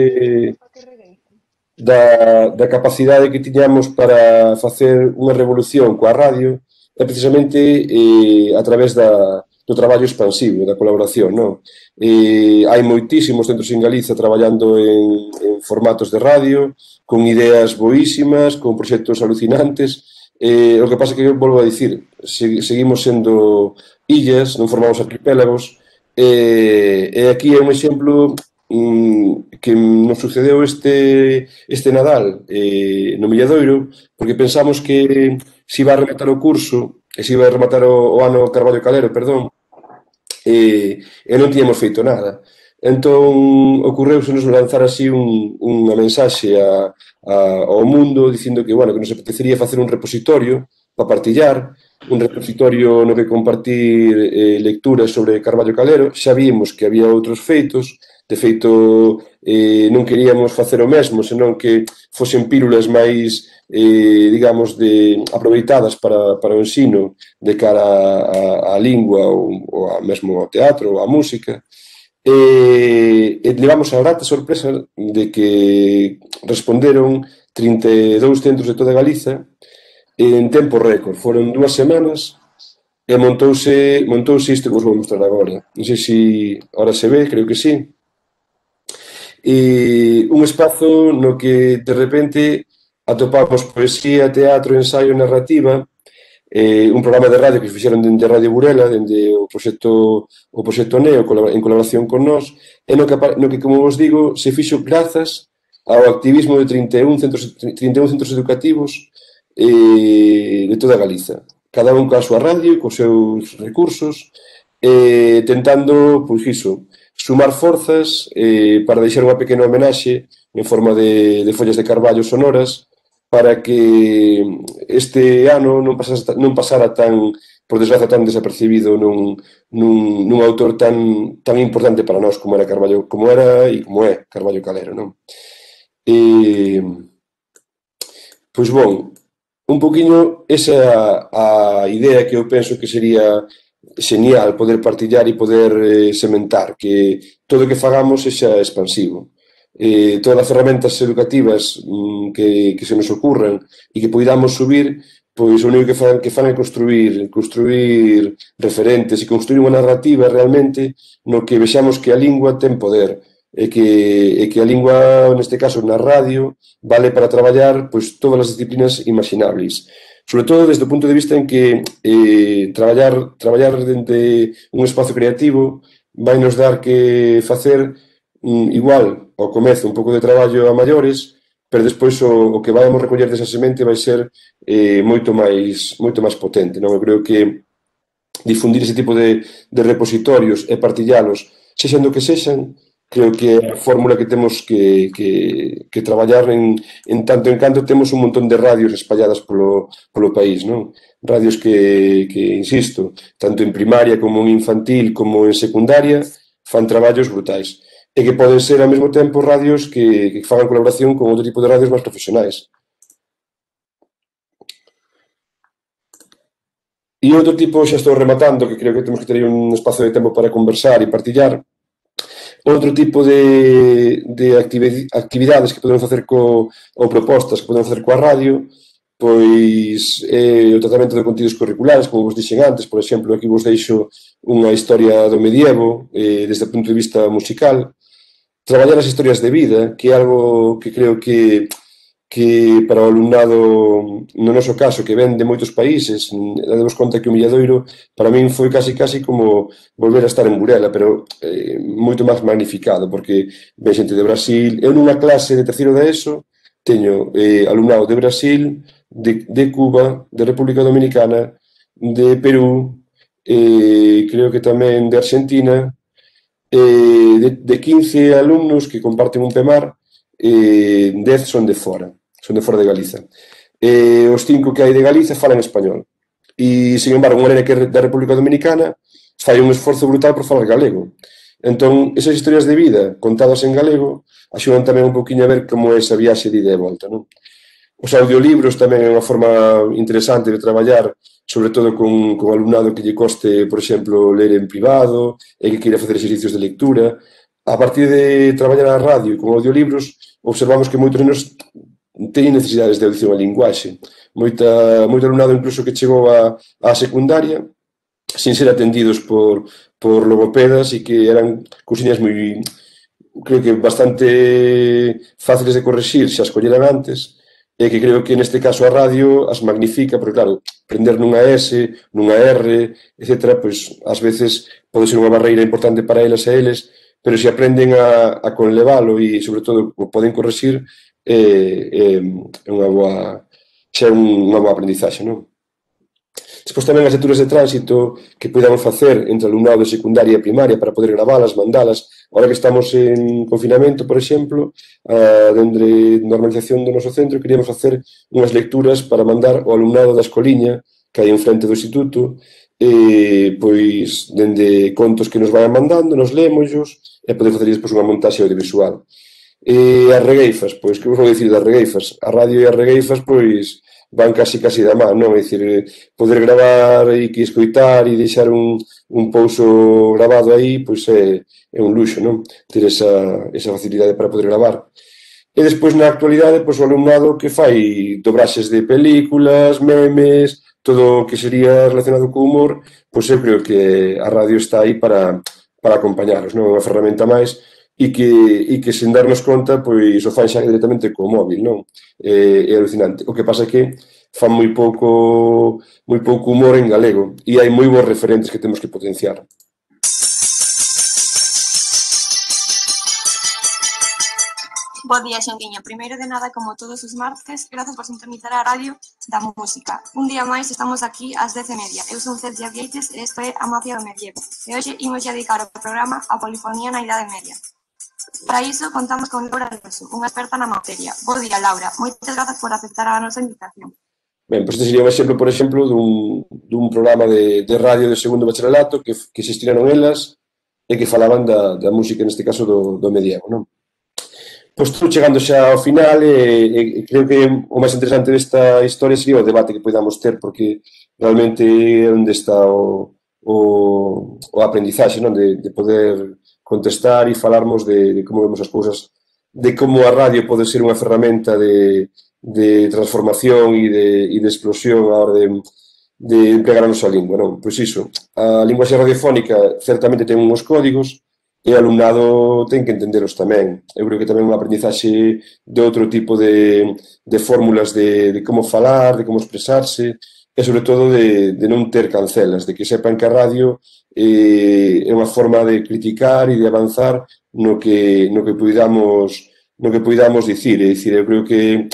da capacidade que tiñamos para facer unha revolución coa radio, é precisamente a través do traballo expansivo, da colaboración, non? Hai moitísimos centros en Galiza traballando en formatos de radio, con ideas boísimas, con proxectos alucinantes. O que pasa que, volvo a dicir, seguimos sendo illas, non formamos arquipélagos, e aquí é un exemplo que nos sucedeu este Nadal no Milladoiro, porque pensamos que se iba a rematar o curso, e se iba a rematar o ano Carballo Calero, perdón, e non tiñamos feito nada. Entón, ocorreusenos lanzar así unha mensaxe ao mundo dicindo que nos apetecería facer un repositorio para partillar, un repositorio no que compartir lecturas sobre Carballo Calero. Xa vimos que había outros feitos. De feito, non queríamos facer o mesmo, senón que fosen pílulas máis, digamos, aproveitadas para o ensino de cara á lingua ou mesmo ao teatro ou á música. E levamos a grata sorpresa de que responderon 32 centros de toda Galiza en tempo récord. Foron 2 semanas e montouse isto que vos vou mostrar agora. Non sei se ahora se ve, creo que sí. E un espazo no que de repente atopamos poesía, teatro, ensaio, narrativa, un programa de radio que fixeron dende Radio Burela, dende o proxecto NEO, en colaboración con nós, e no que, como vos digo, se fixo grazas ao activismo de 31 centros educativos de toda Galiza. Cada un coa súa radio, cos seus recursos, tentando, pois iso, sumar forzas para deixar unha pequena homenaxe en forma de follas de carballo sonoras para que este ano non pasara tan, por desgracia, tan desapercibido nun autor tan importante para nós como era Carballo, como era e como é Carballo Calero, non? Pois bon, un poquinho esa é a idea que eu penso que sería genial poder partillar e poder sementar, que todo o que fagamos sexa expansivo. Todas as ferramentas educativas que se nos ocurran e que poidamos subir, pois o único que fan é construir referentes e construir unha narrativa realmente no que vexamos que a lingua ten poder e que a lingua, neste caso na radio, vale para traballar pois todas as disciplinas imaginables. Sobre todo desde o punto de vista en que traballar dende un espazo creativo vai nos dar que facer igual ao comezo un pouco de traballo a maiores, pero despois o que vamos recoller desa semente vai ser moito máis potente, non? Eu creo que difundir ese tipo de repositorios e partillalos, sexan do que sexan, creo que é a fórmula que temos que traballar en tanto en canto temos un montón de radios espalladas polo país, non? Radios que, insisto, tanto en primaria como en infantil como en secundaria, fan traballos brutais. E que poden ser ao mesmo tempo radios que fagan colaboración con outro tipo de radios máis profesionais. E outro tipo, xa estou rematando, que creo que temos que ter un espazo de tempo para conversar e partillar. Outro tipo de actividades que podemos facer ou propostas que podemos facer coa radio, pois o tratamento de contidos curriculares, como vos dixen antes, por exemplo, aquí vos deixo unha historia do medievo desde o punto de vista musical, traballar as historias de vida, que é algo que creo que para o alumnado, no noso caso, que ven de moitos países, damos conta que o Milladoiro para min foi casi como volver a estar en Burela, pero moito máis magnificado, porque ven xente de Brasil. Eu nunha clase de terceiro de ESO teño alumnado de Brasil, de Cuba, de República Dominicana, de Perú, creo que tamén de Argentina, de 15 alumnos que comparten un PEMAR, 10 son de fora de Galiza. Os 5 que hai de Galiza falan español. E, sin embargo, unha nena que é da República Dominicana fai un esforzo brutal por falar galego. Entón, esas historias de vida contadas en galego axudan tamén un poquinho a ver como é esa viaxe de ida e volta, non? Os audiolibros tamén é unha forma interesante de traballar, sobre todo con alumnado que lle coste, por exemplo, ler en privado e que queira facer exercicios de lectura. A partir de traballar a radio e con audiolibros, observamos que moitos nenos teñen necesidades de audición a linguaxe. Moito alumnado incluso que chegou á secundaria sin ser atendidos por logopedas e que eran cousiñas moi, creo que bastante fáciles de correxir se as colleran antes, e que creo que neste caso a radio as magnifica, porque claro, aprender nunha S, nunha R, etc., pois ás veces pode ser unha barreira importante para elas e eles, pero se aprenden a conlevalo e, sobre todo, o poden correxir, é unha boa aprendizaxe, non? Despois tamén as lecturas de tránsito que podamos facer entre alumnado de secundaria e primaria para poder gravalas, mandalas. Ahora que estamos en confinamento, por exemplo, dende normalización do noso centro, queríamos facer unhas lecturas para mandar ao alumnado da escoliña que hai en frente do instituto, pois dende contos que nos vayan mandando, nos lémoslos e poder facer despois unha montaxe audiovisual. E as regueifas, pois, que vos vou dicir das regueifas? A radio e as regueifas, pois, van casi da man, non? É dicir, poder gravar e que escoitar e deixar un pouso grabado aí, pois é un luxo, non? Ter esa facilidade para poder gravar. E despois, na actualidade, pois, o alumnado que fai dobraxes de películas, memes, todo o que sería relacionado co humor, pois eu creo que a radio está aí para acompañaros, non? Unha ferramenta máis e que sen darnos conta, pois o fan xa directamente co móvil, non? É alucinante. O que pasa é que fan moi pouco humor en galego e hai moi bons referentes que temos que potenciar. Bo día, Xandiña. Primeiro de nada, como todos os martes, grazas por sintonizar a radio da música. Un día máis estamos aquí ás 10:30. Eu son Celia Vieites e isto é A Mafia do Medievo. E hoxe imos a dedicar o programa á polifonía na Idade Media. Para iso, contamos con Laura Alonso, unha experta na materia. Bo día, Laura. Moitas grazas por aceptar a nosa invitación. Ben, pois este sería un exemplo, por exemplo, dun programa de radio de segundo bacharelato que se estiraron elas e que falaban da música, neste caso, do medievo, non? Pois estou chegando xa ao final e creo que o máis interesante desta historia sería o debate que podamos ter, porque realmente é onde está o aprendizaxe, non? De poder contestar e falarmos de como vemos as cousas, de como a radio pode ser unha ferramenta de transformación e de explosión a hora de empregar a nosa lingua, non? Pois iso, a linguaxe radiofónica certamente ten uns códigos, e o alumnado ten que entendelos tamén. Eu creo que tamén unha aprendizaxe de outro tipo de fórmulas de como falar, de como expresarse, e sobre todo de non ter cancelas, de que sepan que a radio é unha forma de criticar e de avanzar no que poidamos dicir. É dicir, eu creo que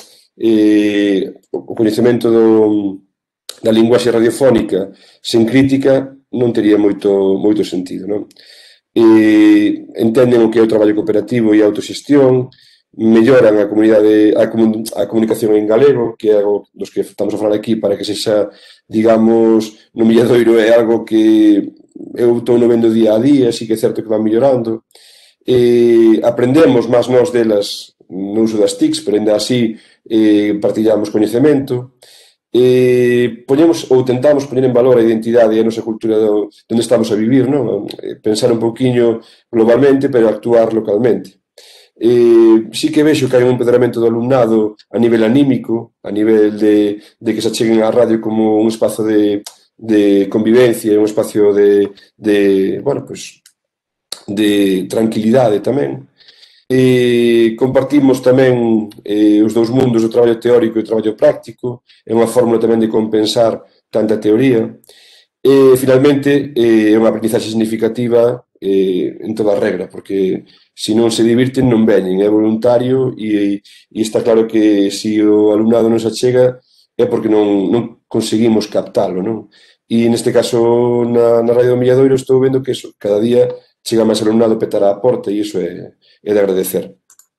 o coñecemento da linguaxe radiofónica sen crítica non tería moito sentido, non? Entenden o que é o traballo cooperativo e a autoxestión, melloran a comunicación en galego, que é algo dos que estamos a falar aquí para que sexa, digamos, no Milladoiro é algo que eu estou no vendo día a día, así que é certo que van mellorando. Aprendemos máis nós delas no uso das TICs, pero ainda así partillamos coñecemento. Poñemos ou tentamos poñer en valor a identidade e a nosa cultura onde estamos a vivir, non? Pensar un pouquiño globalmente, pero actuar localmente. Sí que vexo que hai un empoderamento do alumnado a nivel anímico, a nivel de que se acheguen á radio como un espazo de convivencia, un espazo de tranquilidade tamén. Compartimos tamén os dous mundos, o traballo teórico e o traballo práctico, é unha fórmula tamén de compensar tanta teoría e finalmente é unha aprendizaxe significativa en toda a regra, porque se non se divirten non veñen, é voluntario e está claro que se o alumnado non se achega é porque non conseguimos captalo, non? E neste caso na Radio do Milladoiro estou vendo que cada día chega máis alumnado a petar á porta e iso é de agradecer.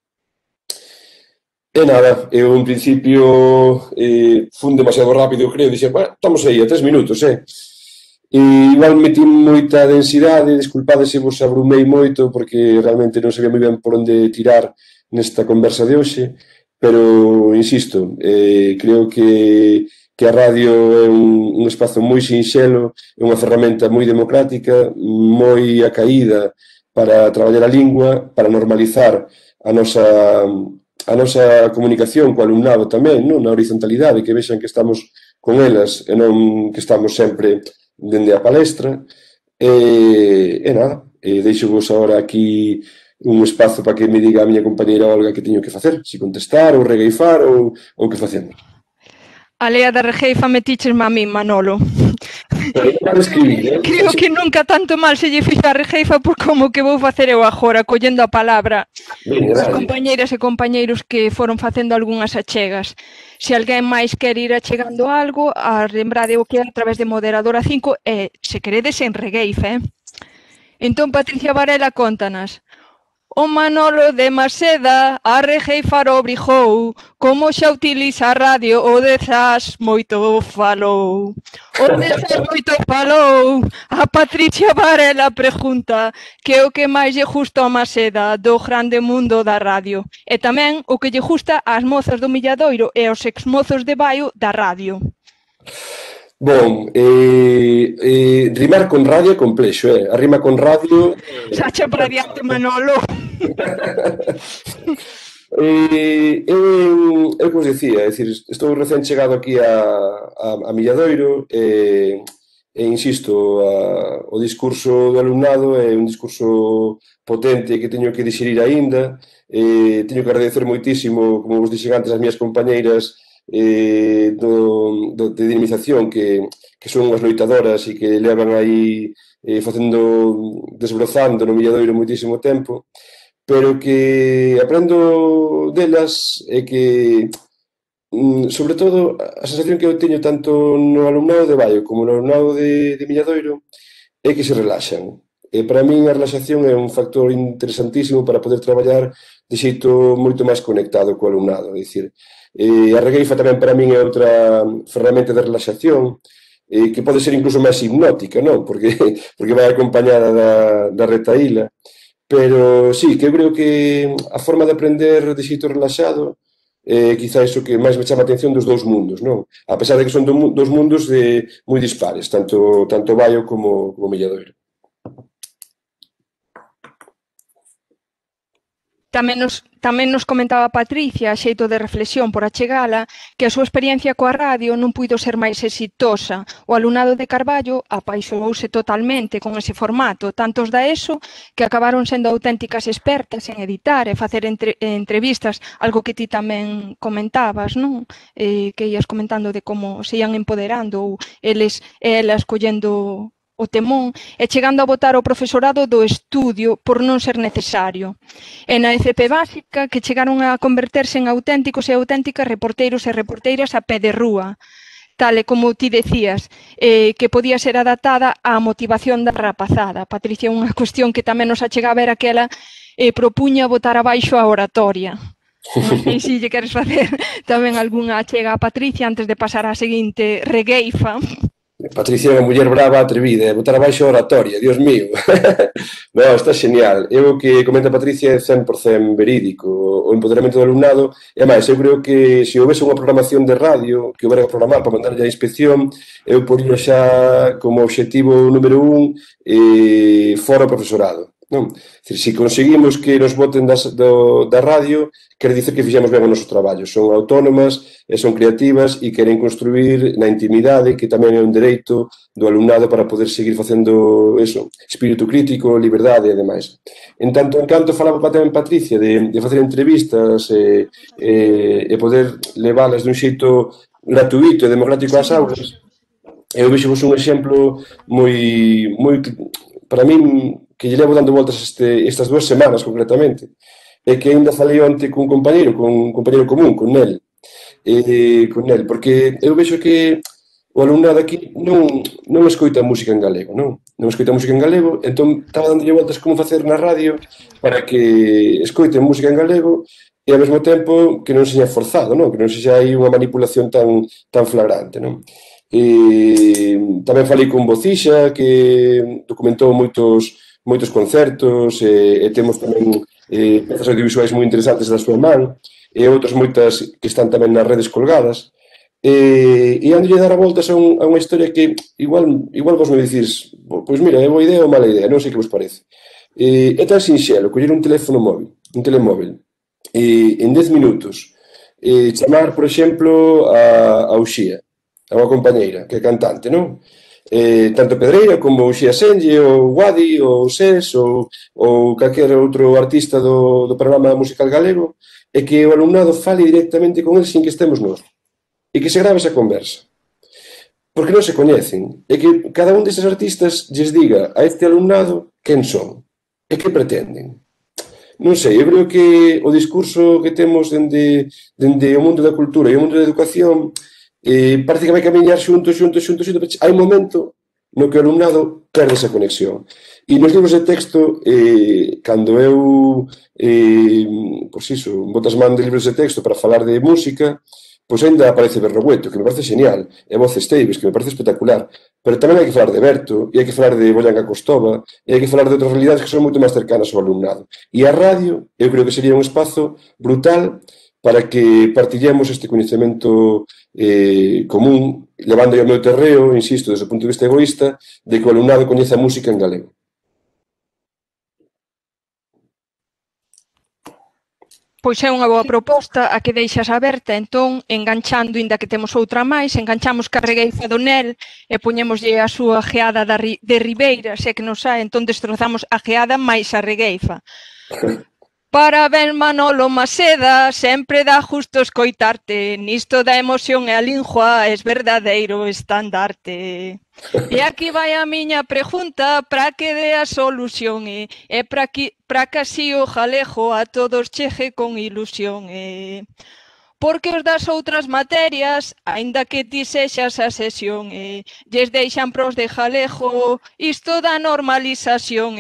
E nada, eu en principio fun demasiado rápido, creo, dixen, bueno, estamos aí a 3 minutos, e igual metí moita densidade, desculpade se vos abrumei moito, porque realmente non sabía moi ben por onde tirar nesta conversa de hoxe, pero, insisto, creo que a radio é un espazo moi sinxelo, é unha ferramenta moi democrática, moi acaída para traballar a lingua, para normalizar a nosa comunicación co alumnado tamén, non? Na horizontalidade, que vexan que estamos con elas e non que estamos sempre dende a palestra. E nada, deixo-vos agora aquí un espazo para que me diga a miña compañeira Olga que teño que facer, se contestar ou regueifar ou que facemos. A lea da regeifa metichesme a min, Manolo. Escribir, Creo que nunca tanto mal se lle fixo a regeifa por como que vou facer eu agora, collendo a palabra as compañeiras e compañeiros que foron facendo algunhas achegas. Se alguén máis quer ir achegando algo, a lembrade o que é a través de Moderadora 5 e, se queredes, en regueifa, Entón, Patricia Varela, contanas. O Manolo de Maseda a regeifar obrigou, como xa utiliza a radio o dezas moito falou. O dezas moito falou, a Patricia Varela pregunta que o que máis lle gusta a Maseda do grande mundo da radio e tamén o que lle gusta ás mozas do Milladoiro e aos exmozos de Baio da radio. Bon, rimar con radio é complexo, a rima con radio... Sacha para diante, Manolo. Eu que vos dicía, é dicir, estou recén chegado aquí a Milladoiro e insisto, o discurso do alumnado é un discurso potente que teño que digerir aínda, teño que agradecer moitísimo, como vos dixen antes, as miñas compañeiras de dinamización que son unhas loitadoras e que levan aí desbrozando no Milladoiro moitísimo tempo, pero que aprendo delas é que, sobre todo, a sensación que eu teño tanto no alumnado de Baio como no alumnado de Milladoiro é que se relaxan. E para min a relaxación é un factor interesantísimo para poder traballar de xeito moito máis conectado co alumnado. É dicir, a regueifa tamén para min é outra ferramenta de relaxación que pode ser incluso máis hipnótica, non? Porque vai acompañada da retaíla. Pero sí, que eu creo que a forma de aprender de xeito relaxado quizá iso que máis me chama a atención dos dous mundos, non? A pesar de que son dous mundos moi dispares, tanto Baio como Milladoiro. Tamén nos comentaba Patricia, a xeito de reflexión por achegala, que a súa experiencia coa radio non puido ser máis exitosa. O alumnado de Carballo apaixonouse totalmente con ese formato, tantos da ESO que acabaron sendo auténticas expertas en editar e facer entrevistas, algo que ti tamén comentabas, non? Que ias comentando de como se ian empoderando ou eles e elas collendo o temón e chegando a botar o profesorado do estudio por non ser necesario. E na FP básica que chegaron a converterse en auténticos e auténticas reporteiros e reporteiras a pé de rúa, tal e como ti decías, que podía ser adaptada á motivación da rapazada. Patricia, unha cuestión que tamén nos achegaba era que ela propuña botar abaixo a oratoria. Non sei se lle queres facer tamén algunha achega a Patricia antes de pasar á seguinte regueifa. Patricia é unha muller brava, atrevida, botar abaixo a oratoria, Dios mío. No, está genial. Eu que comenta Patricia é 100% verídico. O empoderamento do alumnado, e máis, eu creo que se houvese unha programación de radio que houbera que programar para mandarlle a inspección, eu poría xa como obxectivo número 1 fora o profesorado. Non? Se conseguimos que nos voten da radio, quere dicer que fixemos ben o noso traballo. Son autónomas, son creativas e queren construir na intimidade, que tamén é un dereito do alumnado para poder seguir facendo eso, espírito crítico, liberdade e demais. En tanto, en canto falaba tamén Patricia de facer entrevistas e poder leválas dun xeito gratuito e democrático ás aulas, eu vexo-vos un exemplo moi para min que lle levo dando voltas estas 2 semanas concretamente, e que ainda falei onte cun compañeiro común, con Nel, porque eu vexo que o alumnado aquí non escoita música en galego, non escoita música en galego, entón estaba dándolle voltas como facer na radio para que escoiten música en galego e ao mesmo tempo que non sexa forzado, non? Que non sexa aí unha manipulación tan flagrante, non? Tamén falei con Bocixa, que documentou moitos concertos, e temos tamén pezas audiovisuais moi interesantes da súa man, e outras moitas que están tamén nas redes colgadas, e andolle dar a voltas a unha historia que igual vos me dicís, pois mira, é boa idea ou mala idea, non sei que vos parece. É tan sinxelo, coller un telemóvil, en 10 minutos, chamar, por exemplo, a Uxía, a unha compañeira, que é cantante, non? Tanto Pedreira como Uxía Senlle, ou Guadi, ou Sés, ou calquer outro artista do programa musical galego, e que o alumnado fale directamente con el sin que estemos nós, e que se grave esa conversa. Porque non se coñecen, e que cada un destes artistas lles diga a este alumnado quen son, e que pretenden. Non sei, eu creo que o discurso que temos dende o mundo da cultura e o mundo da educación parece que vai camiñar xuntos. Hai un momento no que o alumnado perde esa conexión. E nos libros de texto, cando eu botas man de libros de texto para falar de música, pois ainda aparece Berrogueto, que me parece genial, e Voz Esteibes, que me parece espectacular, pero tamén hai que falar de Berto, e hai que falar de Bollanga Costova, e hai que falar de outras realidades que son moito máis cercanas ao alumnado. E a radio, eu creo que sería un espazo brutal para que partillemos este coñecemento común, levando ao meu terreo, insisto, desde o punto de vista egoísta, de que o alumnado coñeza a música en galego. Pois é unha boa proposta a que deixas aberta, entón, enganchando, inda que temos outra máis, enganchamos ca regueifa do Nel e poñémoslle a súa geada de Ribeira, se que nos sae, entón destrozamos a geada máis a regueifa. Parabéns, Manolo Maseda, sempre dá justo escoitarte, nisto da emoción e a lingua es verdadeiro estandarte. E aquí vai a miña pregunta para que dé a solución e para que así o jalejo a todos chegue con ilusión. Porque os das outras materias, aínda que ti sexas a sesión, lles deixan pros de jalejo isto da normalización.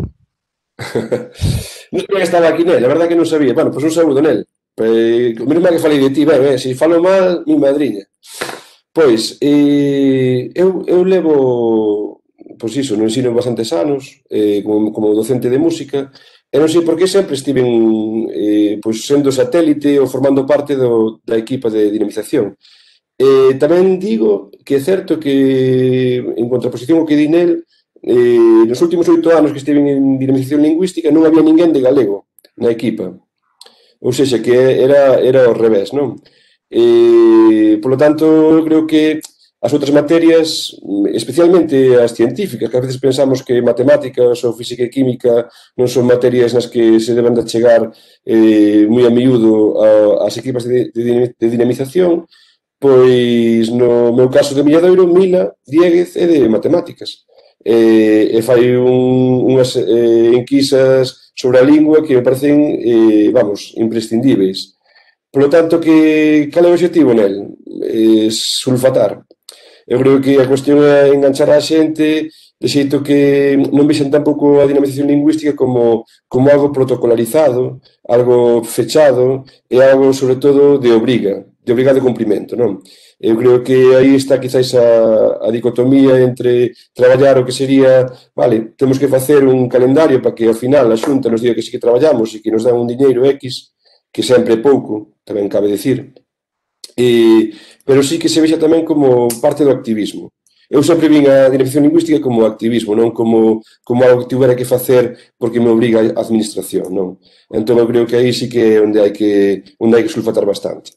Non sabía que estaba aquí nel, a verdade que non sabía. Bueno, pois un saúdo nel. Menos mal que falei de ti, se falo mal, mi madriña. Pois, eu levo, pois iso, no ensino bastantes anos, como docente de música, e non sei por que sempre estiven pois, sendo satélite ou formando parte da equipa de dinamización. Tamén digo que é certo que, en contraposición ao que di nel, nos últimos 8 anos que estive en dinamización lingüística non había ninguén de galego na equipa, ou seja, que era ao revés, non? Polo tanto, eu creo que as outras materias, especialmente as científicas, que a veces pensamos que matemáticas ou física e química non son materias nas que se deben de chegar moi a miúdo ás equipas de dinamización, pois no meu caso de Milladoiro, Mila, Dieguez é de matemáticas. E fai unhas enquisas sobre a lingua que me parecen, vamos, imprescindíveis. Polo tanto, cal é o objetivo nel? Sulfatar. Eu creo que a cuestión é enganchar a xente de xeito que non vexan tampouco a dinamización lingüística como algo protocolarizado, algo fechado, e algo, sobre todo, de obrigado cumprimento, non? Eu creo que aí está quizás a dicotomía entre traballar o que sería, vale, temos que facer un calendario para que ao final a Xunta nos diga que sí que traballamos e que nos dan un diñeiro X, que sempre é pouco, tamén cabe decir, pero sí que se vexa tamén como parte do activismo. Eu sempre vin a dinamización lingüística como activismo, non como algo que tivera que facer porque me obriga a administración, non? Entón eu creo que aí sí que é onde hai que sulfatar bastante.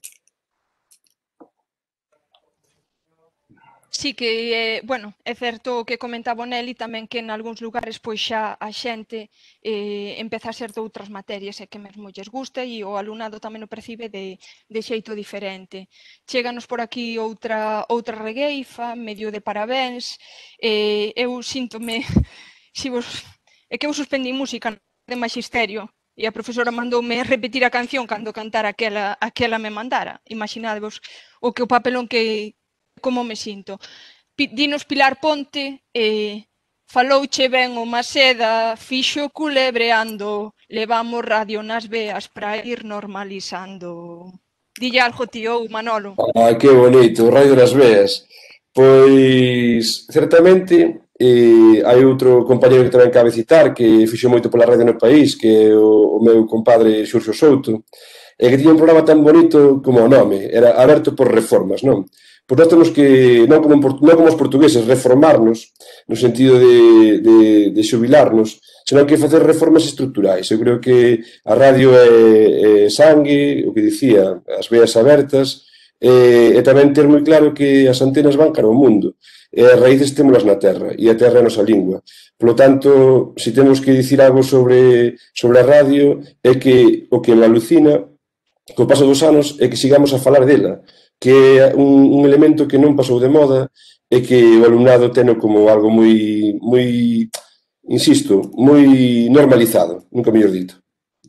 Sí que, bueno, é certo o que comentaba o Nelly tamén que en algúns lugares pois xa a xente empeza a ser de outras materias e que mesmo lles gusta e o alumnado tamén o percibe de xeito diferente. Chéganos por aquí outra regueifa, medio de parabéns, eu síntome, é que eu suspendí música de magisterio e a profesora mandoume repetir a canción cando cantara aquela me mandara. Imaginadevos o que o papelón que como me sinto. Dinos Pilar Ponte, falouche ben o Maseda, fixo culebreando, levamos radio nas veas para ir normalizando. Dille algo, tío, Manolo. Ai, que bonito, o radio nas veas. Pois, certamente, hai outro compañero que tamén cabe citar, que fixo moito pola radio no país, que é o meu compadre Xurxo Souto, e que tiña un programa tan bonito como o nome, era Aberto por Reformas, non? Pois nós temos que, non como os portugueses, reformarnos, no sentido de xubilarnos, senón que facer reformas estruturais. Eu creo que a radio é sangue, o que dicía, as veas abertas, e tamén ter moi claro que as antenas van cara ao mundo, e as raíces témolas na terra, e a terra é a nosa lingua. Por lo tanto, se temos que dicir algo sobre a radio, é que o que me alucina, co paso dos anos, é que sigamos a falar dela, que é un elemento que non pasou de moda e que o alumnado teno como algo moi, insisto, moi normalizado, nunca mellor dito.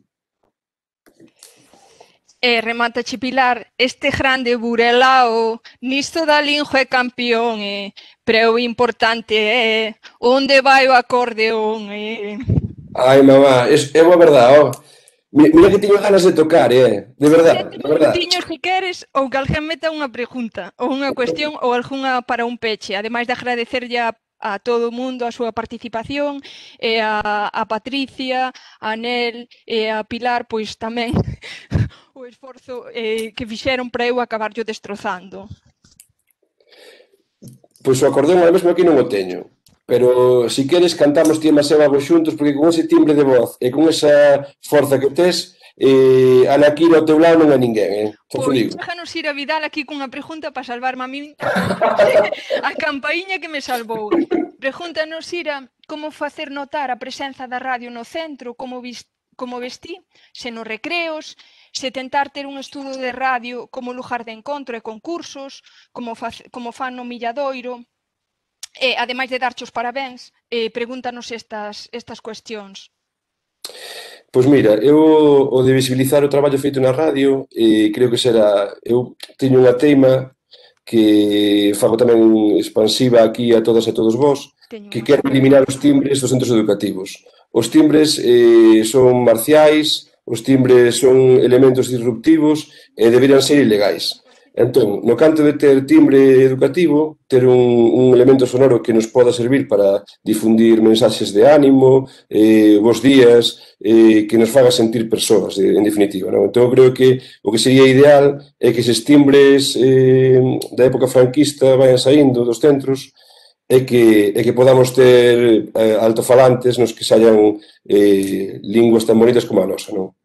Remata Pilar, este grande Burelao, nisto da lingua é campeón, pero o importante é onde vai o acordeón. Ai, mamá, é boa verdade, ó. Mira que teño ganas de tocar, de verdade, de verdade. Tiños que queres ou que alguén meta unha pregunta ou unha cuestión ou algunha para un peche, ademais de agradecerlle a todo o mundo a súa participación e a Patricia, a Nel e a Pilar, pois tamén o esforzo que fixeron para eu acabarlo destrozando. Pois o acordeón, a mesmo aquí non o teño. Pero, se queres, cantamos ti e Maseba vos xuntos, porque con ese timbre de voz e con esa forza que tes, Ana Quiro ao teu lado non é ninguén, xa te Pois, digo. déjanos ir a Vidal aquí cunha pregunta para salvarme a min a campaíña que me salvou. Pregúntanos, Ira, como facer notar a presenza da radio no centro, como vestí, se nos recreos, se tentar ter un estudo de radio como lugar de encontro e concursos, como fan no Milladoiro, ademais de darche os parabéns, pregúntanos estas cuestións. Pois mira, eu o de visibilizar o traballo feito na radio, creo que será, eu teño unha teima que fago tamén expansiva aquí a todas e todos vos, que quero eliminar os timbres dos centros educativos. Os timbres son marciais, os timbres son elementos disruptivos e deberían ser ilegais. Entón, no canto de ter timbre educativo, ter un elemento sonoro que nos poda servir para difundir mensaxes de ánimo, bons días, que nos faga sentir persoas, en definitiva. Non? Entón, creo que o que sería ideal é que eses timbres da época franquista vayan saindo dos centros e que podamos ter altofalantes nos que saian linguas tan bonitas como a nosa, non?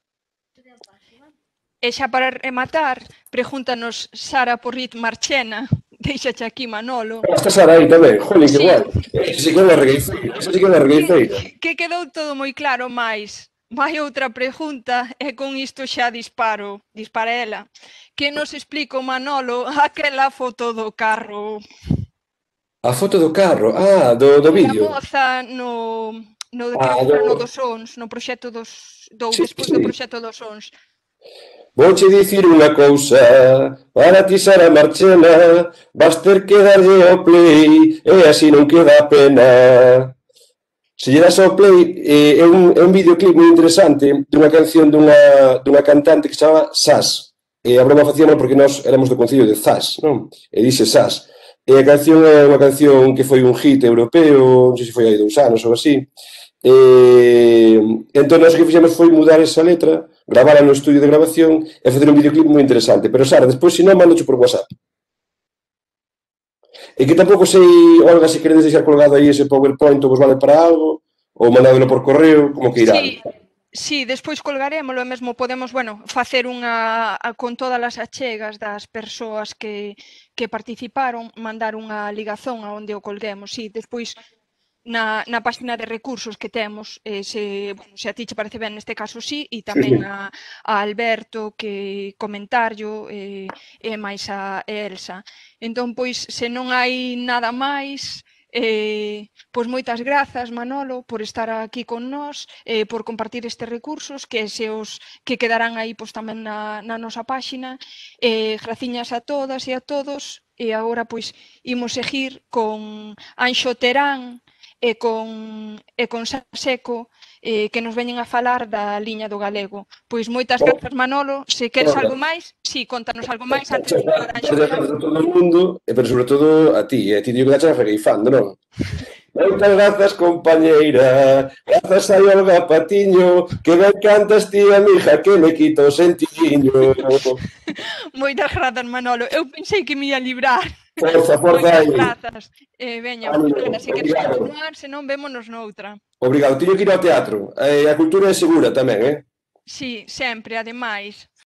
E xa para rematar, pregúntanos Sara Porrit Marchena, deixache aquí Manolo. Esta Sara aí tamén, jolín, que guai. Esa sí que é unha regueifeira. Que quedou todo moi claro, máis vai outra pregunta e con isto xa dispara ela. Que nos explica o Manolo aquela foto do carro? A foto do carro? Do vídeo. A moza no dos sons, no proxecto despois do proxecto dos sons. Vouche dicir unha cousa, para ti Sara Marchena, vas ter que darlle ao play, e así non queda pena. Se lle das ao play, é un videoclip moi interesante dunha canción dunha cantante que se chama Sas. E a broma facíamos porque nós éramos do concello de Zas, non? E dice Sas. E a canción é unha canción que foi un hit europeo, non sei se foi hai 2 anos ou así. Entón, nós o que fixemos foi mudar esa letra, gravala no estudio de grabación e facer un videoclip moi interesante. Pero, Sara, despois, se non, mandocho por WhatsApp. E que tampouco sei, Olga, se queredes deixar colgado aí ese PowerPoint ou vos vale para algo, ou mandádelo por correo, como que irá. Sí, despois colgarémolo e mesmo podemos, facer unha con todas as achegas das persoas que participaron, mandar unha ligazón a onde o colguemos. Sí, despois na página de recursos que temos, se a ti che parece ben neste caso sí, e tamén a Alberto que comentarlo e máis a Elsa. Entón, pois, se non hai nada máis, pois moitas grazas, Manolo, por estar aquí con nós, por compartir estes recursos que que quedarán aí pois tamén na nosa páxina. Graciñas a todas e a todos, e agora pois imos seguir con Anxo Terán e con Saseco, que nos veñen a falar da liña do galego. Pois moitas grazas, Manolo. Se queres algo máis, si, contanos algo máis antes de ir a Anxo Terán. A todo o mundo, pero sobre todo a ti, ti digo que estás regueifando, non? Moitas grazas, compañeira, grazas a Olga Patiño, que ben cantas ti, amiga, que me quito o sentidiño. Moitas grazas, Manolo. Eu pensei que me ia librar. Forza aí. Grazas. Veña, se queres continuar, senón vémonos noutra. Obrigado. Tiño que ir ao teatro. A cultura é segura tamén, Sí, sempre, ademais.